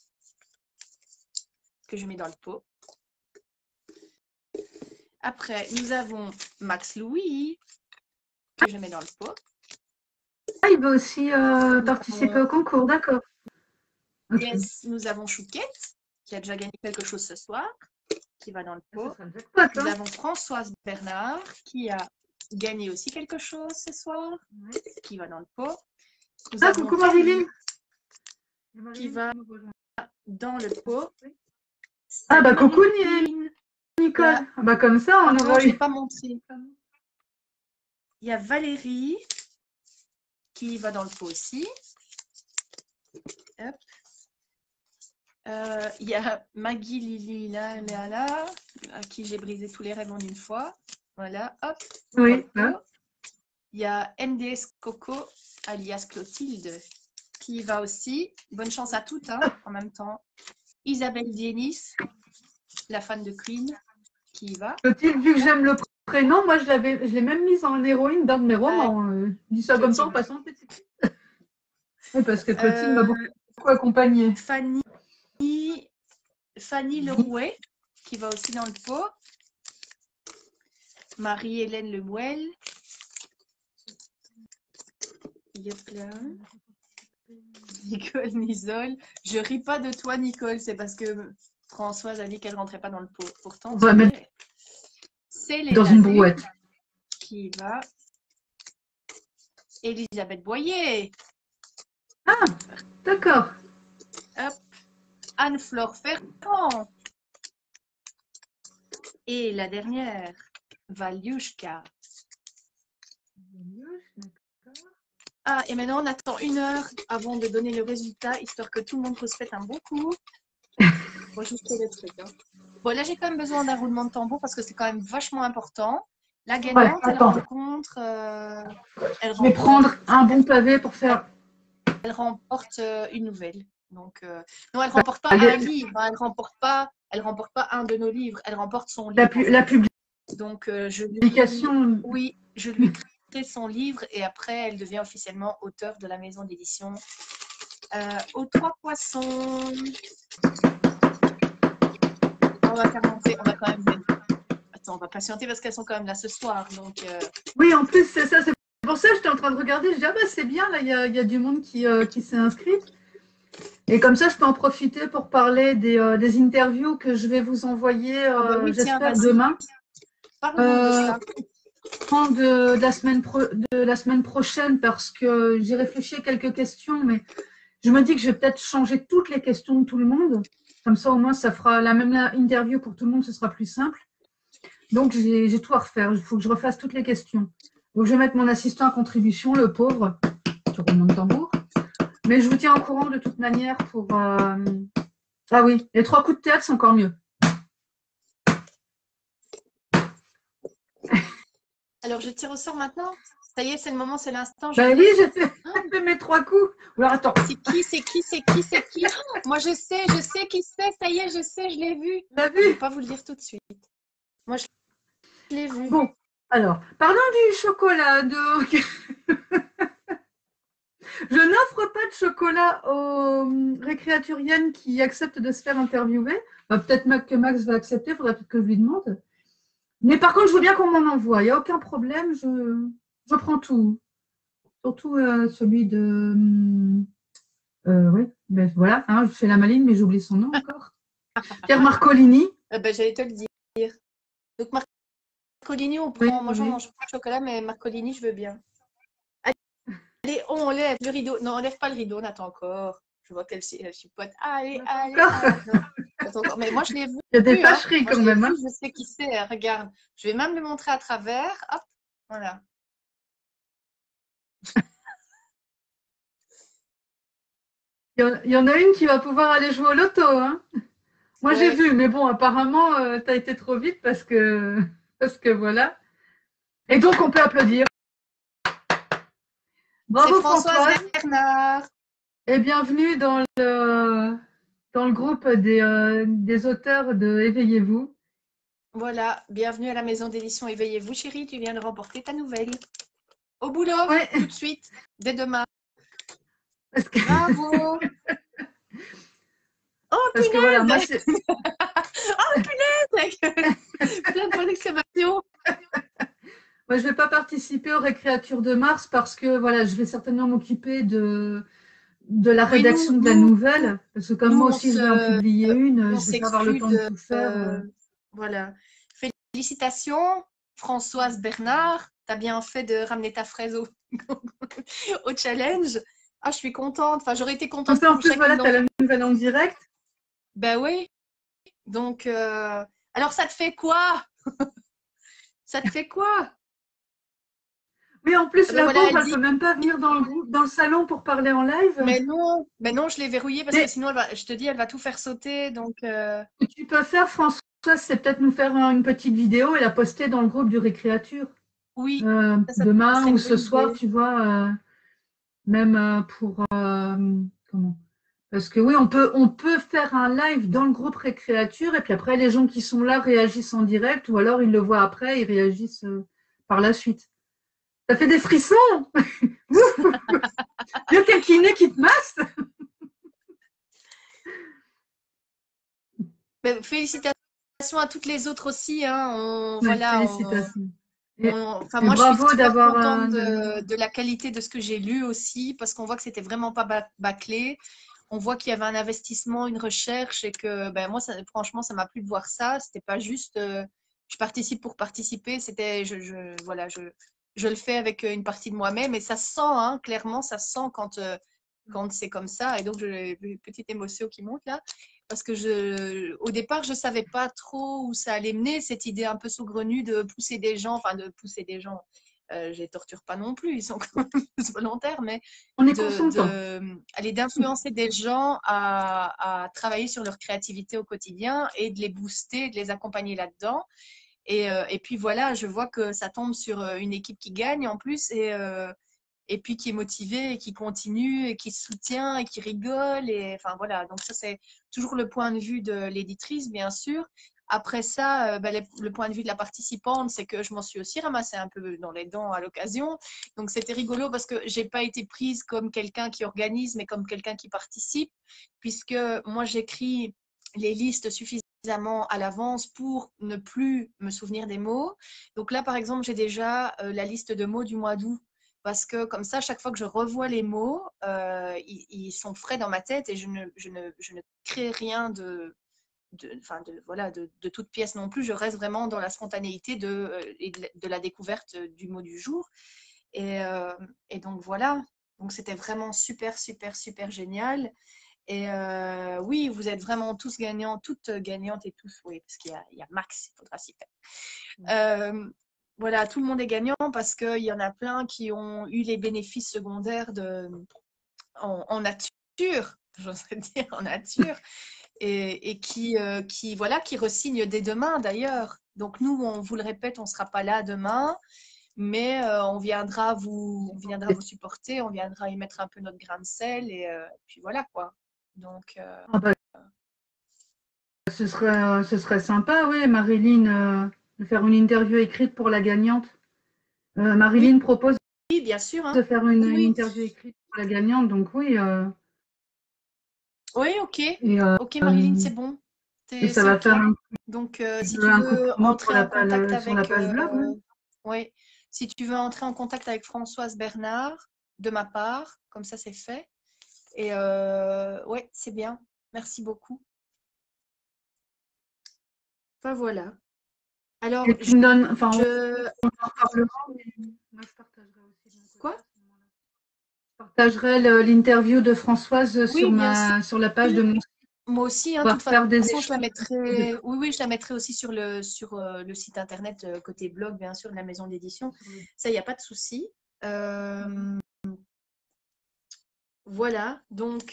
que je mets dans le pot. Après, nous avons Max Louis, que je mets dans le pot. Ah, il va aussi participer au concours, d'accord. Okay. Yes, nous avons Chouquette, qui a déjà gagné quelque chose ce soir, qui va dans le pot. Nous avons Françoise Bernard, qui a gagné aussi quelque chose ce soir, qui va dans le pot. Nous avons coucou Marilyn, qui va dans le pot. Ah bah coucou Nicole. Ah bah comme ça, on aura... Je ne vais pas montrer. Il y a Valérie qui va dans le pot aussi. Hop. Il y a Maggie Lily là, à qui j'ai brisé tous les rêves en une fois. Voilà, hop. Oui. Il y a MDS Coco, alias Clotilde, qui va aussi. Bonne chance à toutes, hein, en même temps. Isabelle Dienis, la fan de Queen, qui y va. Clotilde, vu que j'aime le prénom, moi je l'ai même mise en héroïne d'un de mes romans. Je dis ça comme ça en passant. Oui, parce que Clotilde m'a beaucoup accompagnée. Fanny Lerouet, qui va aussi dans le pot. Marie-Hélène Lemouel. Nicole Nisol. Je ris pas de toi, Nicole, c'est parce que Françoise a dit qu'elle rentrait pas dans le pot. Pourtant, c'est les dans une ladus brouette. qui va. Elisabeth Boyer. Ah, d'accord. Hop. Anne-Flore Ferrand. Et la dernière, Valiushka. Ah, et maintenant, on attend 1 heure avant de donner le résultat, histoire que tout le monde se pète un bon coup. Bon, juste le truc, hein. Bon, là, j'ai quand même besoin d'un roulement de tambour parce que c'est quand même vachement important. La Ouais, gagnante, elle attends. rencontre... Je vais prendre un bon pavé pour faire. Elle remporte une nouvelle. Donc, non, elle remporte pas un livre. Hein, elle remporte pas un de nos livres. Elle remporte son livre. La Donc, publication. je lui crée son livre et après, elle devient officiellement auteure de la maison d'édition. Aux 3 poissons. On va faire monter. On va quand même. Attends, on va patienter parce qu'elles sont quand même là ce soir. Donc, Oui, en plus, c'est ça. C'est pour ça que j'étais en train de regarder. Je dis, ah bah, c'est bien, là, il y a du monde qui s'est inscrit. Et comme ça, je peux en profiter pour parler des interviews que je vais vous envoyer, oui, j'espère, tiens, demain. Parle-nous de ça. De la semaine prochaine parce que j'ai réfléchi à quelques questions, mais je me dis que je vais peut-être changer toutes les questions de tout le monde. Comme ça, au moins, ça fera la même interview pour tout le monde, ce sera plus simple. Donc, j'ai tout à refaire. Il faut que je refasse toutes les questions. Donc, je vais mettre mon assistant à contribution, le pauvre. Je remonte le tambour. Mais je vous tiens au courant de toute manière pour… Ah oui, les 3 coups de théâtre, c'est encore mieux. Alors, je tire au sort maintenant. Ça y est, c'est le moment, c'est l'instant. Ben oui, j'ai fait mes 3 coups. Alors, attends. C'est qui oh, moi, je sais qui c'est. Ça y est, je sais, je l'ai vu. Tu l'as Je ne vais vu? pas vous le dire tout de suite. Moi, je l'ai vu. Bon, alors, parlons du chocolat. Je n'offre pas de chocolat aux récréaturiennes qui acceptent de se faire interviewer. Peut-être que Max va accepter, il faudra peut-être que je lui demande. Mais par contre, je veux bien qu'on m'en envoie. Il n'y a aucun problème, je prends tout. Surtout celui de… oui, ben voilà, hein, je fais la maline, mais j'oublie son nom encore. Pierre Marcolini. J'allais te le dire. Donc, Marcolini, on prend. Oui, Moi, j'en oui. mange pas de chocolat, mais Marcolini, je veux bien. Allez, on lève le rideau. Non, on lève pas le rideau, on attend encore. Je vois qu'elle chipote. Allez. Non, attends encore. Mais moi, je l'ai vu. Il y a des Hein. fâcheries Moi, quand même. Hein. Je sais qui c'est. Regarde. Je vais même le montrer à travers. Hop, voilà. Il y en a une qui va pouvoir aller jouer au loto. Hein. Moi, j'ai vu, mais bon, apparemment, tu as été trop vite parce que voilà. Et donc, on peut applaudir. Bravo, Françoise Bernard. Et bienvenue dans le groupe des auteurs de Éveillez-vous. Voilà, bienvenue à la maison d'édition Éveillez-vous, chérie. Tu viens de remporter ta nouvelle. Au boulot, tout de suite, dès demain. Bravo. Oh, parce punaise. Que, voilà, moi, oh, punaise. Plein de points d'exclamation. Moi, je ne vais pas participer aux récréatures de mars parce que voilà, je vais certainement m'occuper de la rédaction de la nouvelle. Parce que comme moi aussi, je vais en publier une, je ne vais pas avoir le temps de tout faire. Voilà. Félicitations, Françoise Bernard. Tu as bien fait de ramener ta fraise au challenge. Ah, je suis contente. Enfin, j'aurais été contente. En plus, voilà, tu as la nouvelle en direct. Ben oui. Donc, alors, ça te fait quoi? Ça te fait quoi? Oui, en plus, la pauvre, elle ne peut même pas venir dans le salon pour parler en live. Mais non, je l'ai verrouillée parce que sinon, je te dis, elle va tout faire sauter. Donc, Ce que tu peux faire, François, c'est peut-être nous faire une petite vidéo et la poster dans le groupe du Récréature. Oui. Demain ou ce soir, tu vois, même pour… comment? Parce que oui, on peut faire un live dans le groupe Récréature et puis après, les gens qui sont là réagissent en direct ou alors ils le voient après, ils réagissent par la suite. Ça fait des frissons. Il y a quel kiné qui te masse. Félicitations à toutes les autres aussi. Hein. Félicitations. Moi, je suis super contente de la qualité de ce que j'ai lu aussi parce qu'on voit que c'était vraiment pas bâclé. On voit qu'il y avait un investissement, une recherche et que moi, franchement, ça m'a plu de voir ça. C'était pas juste je participe pour participer. C'était, voilà, je le fais avec une partie de moi-même et ça se sent, hein, clairement, ça se sent quand c'est comme ça. Et donc, j'ai une petite émotion qui monte là. Parce que au départ, je ne savais pas trop où ça allait mener, cette idée un peu saugrenue de pousser des gens, enfin de pousser des gens, je les torture pas non plus, ils sont quand même tous volontaires, mais On est consentant. d'influencer des gens à travailler sur leur créativité au quotidien et de les booster, de les accompagner là-dedans. Et puis voilà, je vois que ça tombe sur une équipe qui gagne en plus et puis qui est motivée et qui continue et qui soutient et qui rigole. Et enfin voilà, donc ça c'est toujours le point de vue de l'éditrice, bien sûr. Après ça, le point de vue de la participante, c'est que je m'en suis aussi ramassée un peu dans les dents à l'occasion. Donc c'était rigolo parce que j'ai pas été prise comme quelqu'un qui organise, mais comme quelqu'un qui participe, puisque moi j'écris les listes suffisamment à l'avance pour ne plus me souvenir des mots. Donc là, par exemple, j'ai déjà la liste de mots du mois d'août parce que comme ça, chaque fois que je revois les mots, ils sont frais dans ma tête et je ne crée rien de toute pièce non plus. Je reste vraiment dans la spontanéité de la découverte du mot du jour. Et donc voilà, donc c'était vraiment super, super, super génial. Et oui, vous êtes vraiment tous gagnants, toutes gagnantes et tous, oui, parce qu'il y a Max, il faudra s'y faire. Voilà, tout le monde est gagnant parce qu'il y en a plein qui ont eu les bénéfices secondaires en nature, j'oserais dire en nature, et qui re-signent dès demain d'ailleurs. Donc nous, on vous le répète, on ne sera pas là demain, mais on viendra vous supporter, on viendra y mettre un peu notre grain de sel, et puis voilà quoi. Donc, Ah bah, ce serait sympa, oui, Marilyn, de faire une interview écrite pour la gagnante. oui, Marilyn propose oui, bien sûr. Hein. de faire Oui, une oui. interview écrite pour la gagnante, donc oui. Oui, ok. Et, Ok, Marilyn, c'est bon. et ça C'est va ok. faire Donc, si tu un coup de veux promo pour entrer en contact sur la avec, page blog. Oui. ouais, si tu veux entrer en contact avec Françoise Bernard, de ma part, comme ça c'est fait. Et ouais, c'est bien. Merci beaucoup. Enfin voilà. Alors, Et tu me donnes, enfin, je... on en parlera, mais moi je partagerai aussi de mon côté Quoi? à ce moment-là. Je partagerai l'interview de Françoise Oui, bien sûr. sur la page de mon site. Moi aussi, On hein, de va toute faire des façon, je la échanges mettrai. Oui, oui, je la mettrai aussi sur le site internet côté blog, bien sûr, de la maison d'édition. Ça, il n'y a pas de souci. Voilà, donc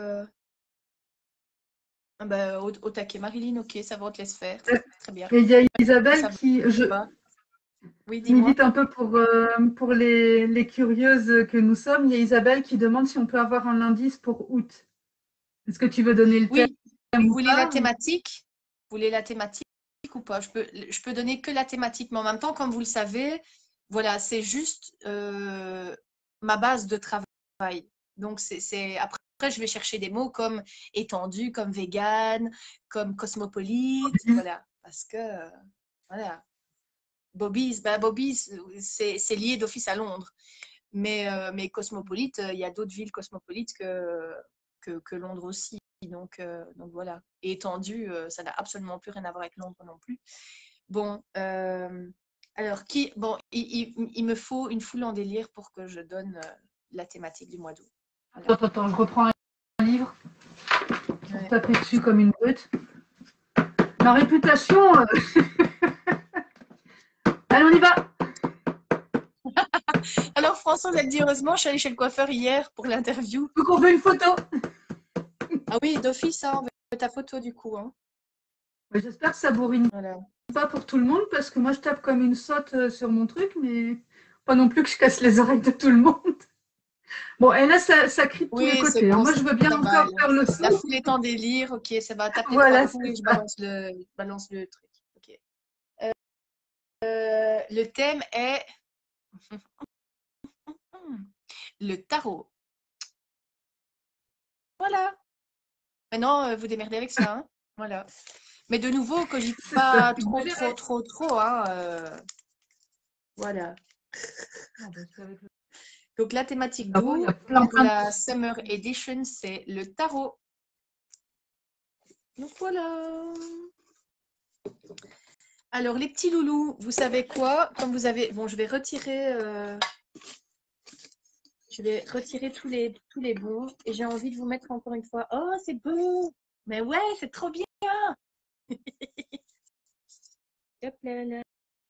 au taquet, Marilyn, ok, ça va, on te laisse faire. Très bien. Et il y a Isabelle Ça qui, va. Oui, je dis-moi. milite un peu pour les curieuses que nous sommes. Il y a Isabelle qui demande si on peut avoir un indice pour août. Est-ce que tu veux donner le thème Oui, vous ou voulez la pas? thématique? Vous voulez la thématique ou pas? Je peux donner que la thématique, mais en même temps, comme vous le savez, voilà, c'est juste ma base de travail. Donc, après, je vais chercher des mots comme étendu, comme vegan, comme cosmopolite, voilà, parce que, voilà, Bobby's, c'est lié d'office à Londres. Mais cosmopolite, il y a d'autres villes cosmopolites que Londres aussi. Donc voilà. Et étendu, ça n'a absolument plus rien à voir avec Londres non plus. Bon, alors, bon, il me faut une foule en délire pour que je donne la thématique du mois d'août. Voilà. Attends, je reprends un livre pour Ouais. taper dessus comme une brute. Ma réputation. Allez, on y va. Alors, Françoise, elle dit heureusement, je suis allée chez le coiffeur hier pour l'interview. Donc, on fait une photo. Ah oui, d'office, hein, on veut ta photo du coup. Hein. J'espère que ça bourrine Voilà. pas pour tout le monde parce que moi, je tape comme une sotte sur mon truc, mais pas non plus que je casse les oreilles de tout le monde. Bon, et là, ça crie de tous les Oui, c'est côté. bon, Moi, je veux bien ça va. encore faire le La saut. foule est en délire. Ok, ça va. Tape les trois Voilà, coups c'est et je ça. balance le truc. Ok. Le thème est le tarot. Voilà. Maintenant, vous démerdez avec ça. Hein. Voilà. Mais de nouveau, cogite C'est ça. pas trop. Hein, voilà. Donc, la thématique Là-haut, il y a d'août plein, pour plein de la Summer Edition, c'est le tarot. Donc, voilà. Alors, les petits loulous, vous savez quoi? Comme vous avez... Bon, je vais retirer tous les bons. Et j'ai envie de vous mettre encore une fois. Oh, c'est beau! Mais ouais, c'est trop bien! Hop là là.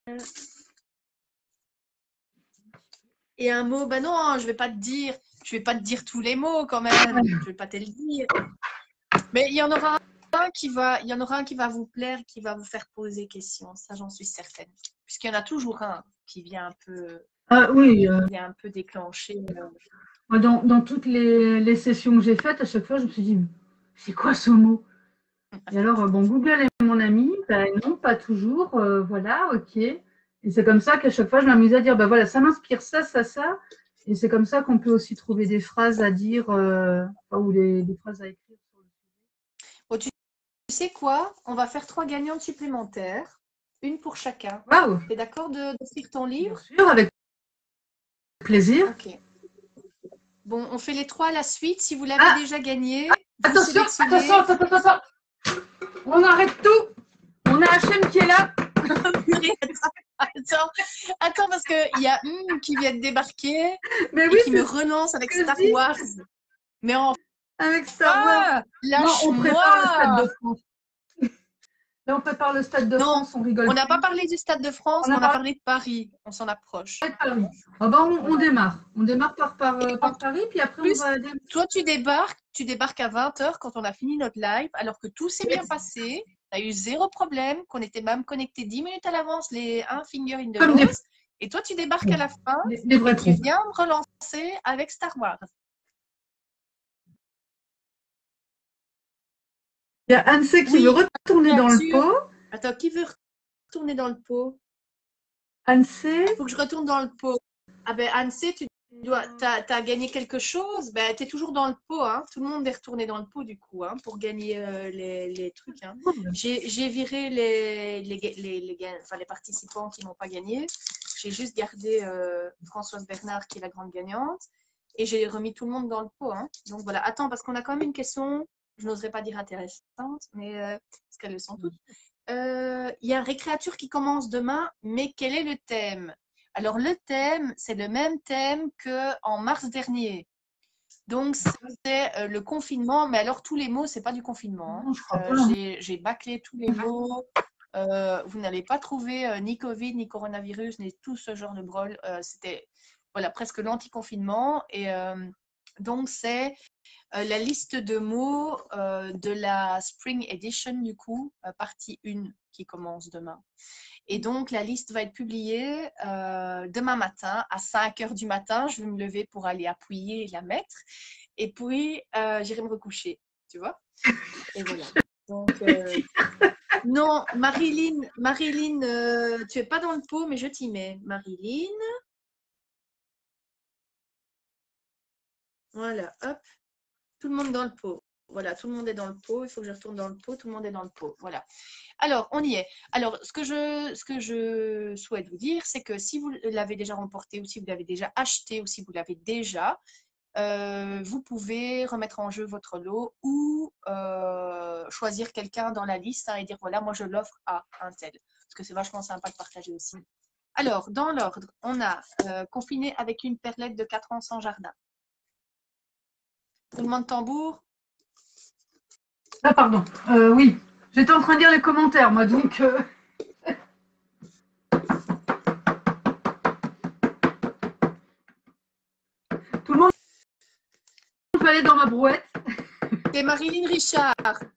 Et un mot, bah non, je vais pas te dire tous les mots quand même. Je vais pas te le dire. Mais il y en aura un qui va vous plaire, qui va vous faire poser question. Ça, j'en suis certaine. Puisqu'il y en a toujours un qui vient un peu, Oui, qui vient un peu déclencher. dans toutes les sessions que j'ai faites, à chaque fois, je me suis dit, c'est quoi ce mot? Et alors, bon, Google est mon ami. Ben non, pas toujours. Voilà, ok. Et c'est comme ça qu'à chaque fois, je m'amusais à dire, ben voilà, ça m'inspire ça, ça, ça. Et c'est comme ça qu'on peut aussi trouver des phrases à dire ou des phrases à écrire. Bon, tu sais quoi? On va faire 3 gagnantes supplémentaires, une pour chacun. Waouh! Tu es d'accord d'offrir ton Bien livre? sûr, avec plaisir. Ok. Bon, on fait les 3 à la suite. Si vous l'avez déjà gagné, vous Attention, sélectionnez. attention. On arrête tout. On a HM qui est là. Attends, parce qu'il y a une qui vient de débarquer Mais et oui, qui me relance avec Star Wars. Mais avec Star Wars. Non, on prépare le Stade de France. Là, on prépare le Stade de France, on rigole. On n'a pas parlé du Stade de France, on a parlé de Paris. On s'en approche. Ah bah, on démarre. On démarre par Paris, puis après on va... Toi, tu débarques à 20h quand on a fini notre live, alors que tout s'est bien passé. Tu as eu 0 problème, qu'on était même connectés 10 minutes à l'avance, les un finger in the nose. Et toi, tu débarques à la fin et tu viens me relancer avec Star Wars. Il y a Anne-C qui veut retourner dans le pot. Attends, qui veut retourner dans le pot? Anne-C. Il faut que je retourne dans le pot. Ah ben Anne-C, t'as gagné quelque chose. Ben, tu es toujours dans le pot. Hein. Tout le monde est retourné dans le pot du coup hein, pour gagner les trucs. Hein. J'ai viré les participants qui n'ont pas gagné. J'ai juste gardé Françoise Bernard qui est la grande gagnante. Et j'ai remis tout le monde dans le pot. Hein. Donc voilà. Attends, parce qu'on a quand même une question, je n'oserais pas dire intéressante, mais parce qu'elles le sont toutes. Il y a une récréature qui commence demain, mais quel est le thème? Alors, le thème, c'est le même thème qu'en mars dernier. Donc, c'est le confinement, mais alors tous les mots, ce n'est pas du confinement. Hein. J'ai bâclé tous les mots. Vous n'allez pas trouver ni Covid, ni coronavirus, ni tout ce genre de brol. C'était voilà, presque l'anti-confinement. Et donc, c'est la liste de mots de la Spring Edition, du coup, partie 1 qui commence demain. Et donc, la liste va être publiée demain matin à 5h du matin. Je vais me lever pour aller appuyer et la mettre. Et puis, j'irai me recoucher, tu vois. Et voilà. Donc, non, Marilyn, tu n'es pas dans le pot, mais je t'y mets. Marilyn. Voilà, hop. Tout le monde dans le pot. Voilà, tout le monde est dans le pot. Il faut que je retourne dans le pot. Tout le monde est dans le pot. Voilà. Alors, on y est. Alors, ce que je souhaite vous dire, c'est que si vous l'avez déjà remporté ou si vous l'avez déjà acheté ou si vous l'avez déjà, vous pouvez remettre en jeu votre lot ou choisir quelqu'un dans la liste hein, et dire voilà, moi je l'offre à un tel. Parce que c'est vachement sympa de partager aussi. Alors, dans l'ordre, on a confiné avec une perlette de 4 ans sans jardin. Roulement de tambour. Ah, pardon. Oui. J'étais en train de lire les commentaires, moi, donc... Tout le monde peut aller dans ma brouette. C'est Marilyn Richard.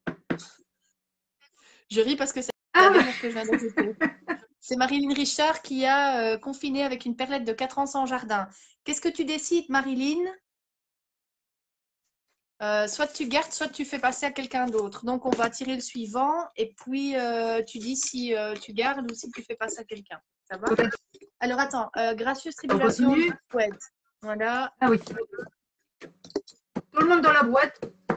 Je ris parce que c'est la dernière que je viens d'ajouter. C'est Marilyn Richard qui a confiné avec une perlette de 4 ans sans jardin. Qu'est-ce que tu décides, Marilyn? Soit tu gardes, soit tu fais passer à quelqu'un d'autre. Donc, on va tirer le suivant et puis tu dis si tu gardes ou si tu fais passer à quelqu'un. Ça va? Alors, attends. Gracieuse tribulation. Ouais. Voilà. Ah oui. Tout le monde dans la boîte.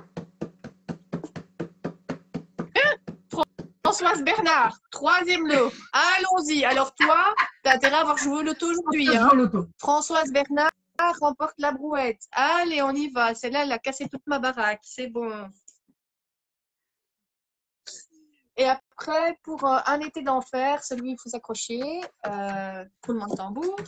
Françoise Bernard, 3e lot. Allons-y. Alors, toi, tu as intérêt à avoir joué au loto aujourd'hui. Hein. Françoise Bernard remporte la brouette. Allez, on y va. Celle-là, elle a cassé toute ma baraque. C'est bon. Et après, prêt pour un été d'enfer. Celui, il faut s'accrocher. Roulement de tambour.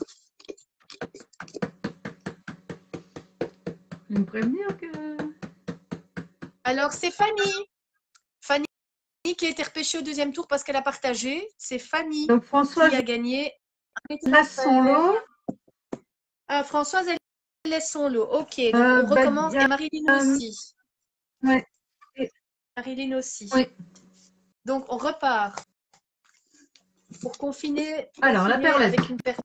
Je vais me prévenir que... Alors, c'est Fanny. Fanny qui a été repêchée au deuxième tour parce qu'elle a partagé. C'est Fanny Donc, Françoise qui a gagné un été laisse son d'enfer. lot. Françoise, elle laisse son lot. Ok, donc on recommence. Et Marilyn aussi. Ouais. Marilyn aussi. Oui. Donc, on repart pour confiner. Alors, la perlette. Avec une perlette.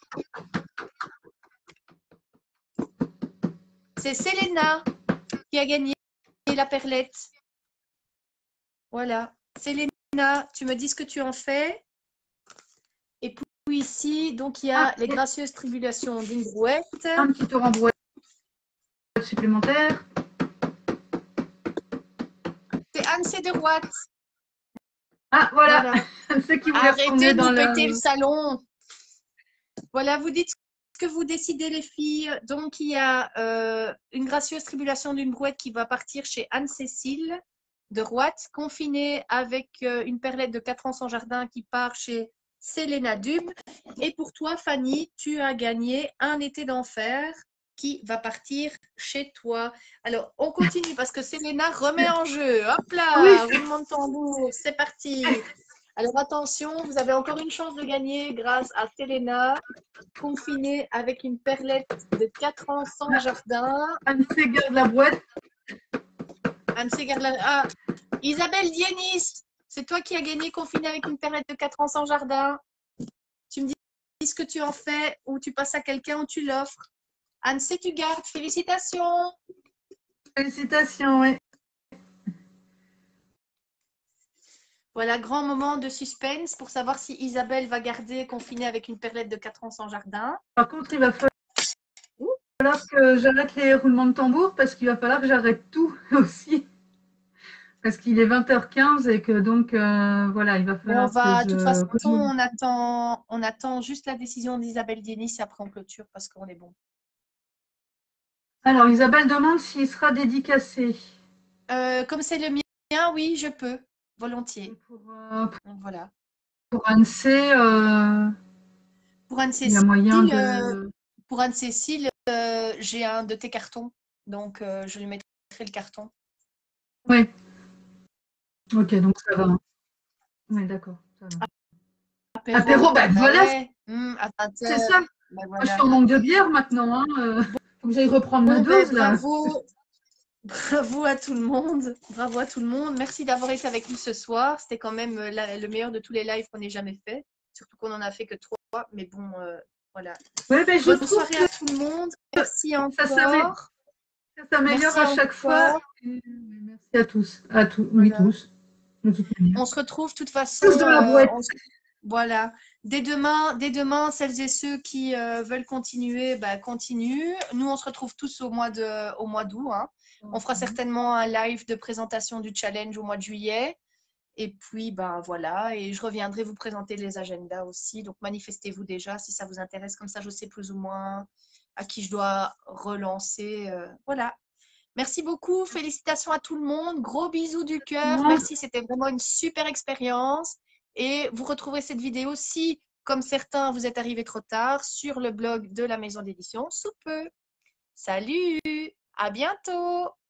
C'est Selena qui a gagné la perlette. Voilà. Selena, tu me dis ce que tu en fais. Et puis ici, donc il y a les gracieuses tribulations d'une brouette. Un petit tour en brouette supplémentaire. C'est Anne C. de Roite. Ah, voilà. Ceux qui voulaient Arrêtez de nous péter le salon. Voilà, vous dites ce que vous décidez, les filles. Donc, il y a une gracieuse tribulation d'une brouette qui va partir chez Anne-Cécile de Roite, confinée avec une perlette de 4 ans sans jardin qui part chez Selena Dub. Et pour toi, Fanny, tu as gagné un été d'enfer qui va partir chez toi. Alors, on continue parce que Selena remet en jeu. Hop là, roulement de tambour, c'est parti. Alors, attention, vous avez encore une chance de gagner grâce à Selena, confinée avec une perlette de 4 ans sans jardin. Anne-C garde la boîte. Anne-C garde la... Ah, Isabelle Dienis, c'est toi qui as gagné confinée avec une perlette de 4 ans sans jardin. Tu me dis ce que tu en fais, ou tu passes à quelqu'un, ou tu l'offres. Anne-C, tu gardes. Félicitations. Félicitations, oui. Voilà, grand moment de suspense pour savoir si Isabelle va garder confinée avec une perlette de 4 ans sans jardin. Par contre, il va falloir que j'arrête les roulements de tambour parce qu'il va falloir que j'arrête tout aussi. Parce qu'il est 20h15 et que donc, voilà, il va falloir De toute façon, on attend juste la décision d'Isabelle Dienis et après on clôture parce qu'on est bon. Alors, Isabelle demande s'il sera dédicacé. Comme c'est le mien, oui, je peux. Volontiers. Voilà. Pour Anne-C, pour Anne-Cécile, il y a moyen de... Pour Anne-Cécile, j'ai un de tes cartons. Donc, je lui mettrai le carton. Oui. Ok, donc ça va. Oui, d'accord. Apéro, ben voilà. Ouais. C'est ça. Ben voilà. Moi, je suis en manque de bière maintenant. Faut que j'aille reprendre ma dose, là. Bravo à tout le monde. Bravo à tout le monde. Merci d'avoir été avec nous ce soir. C'était quand même le meilleur de tous les lives qu'on ait jamais fait. Surtout qu'on en a fait que 3. Mais bon, voilà. Ouais, ben, bonne soirée à tout le monde. Merci encore. Ça s'améliore à chaque fois. Merci à tous. Oui, tous. On se retrouve de toute façon. Tous dans la boîte. Voilà. Dès demain, celles et ceux qui veulent continuer, continuent. Nous, on se retrouve tous au mois d'août. Hein. On fera certainement un live de présentation du challenge au mois de juillet. Et puis, voilà. Et je reviendrai vous présenter les agendas aussi. Donc, manifestez-vous déjà si ça vous intéresse. Comme ça, je sais plus ou moins à qui je dois relancer. Voilà. Merci beaucoup. Félicitations à tout le monde. Gros bisous du cœur. Merci. C'était vraiment une super expérience. Et vous retrouverez cette vidéo si, comme certains, vous êtes arrivés trop tard, sur le blog de la maison d'édition sous peu. Salut, à bientôt.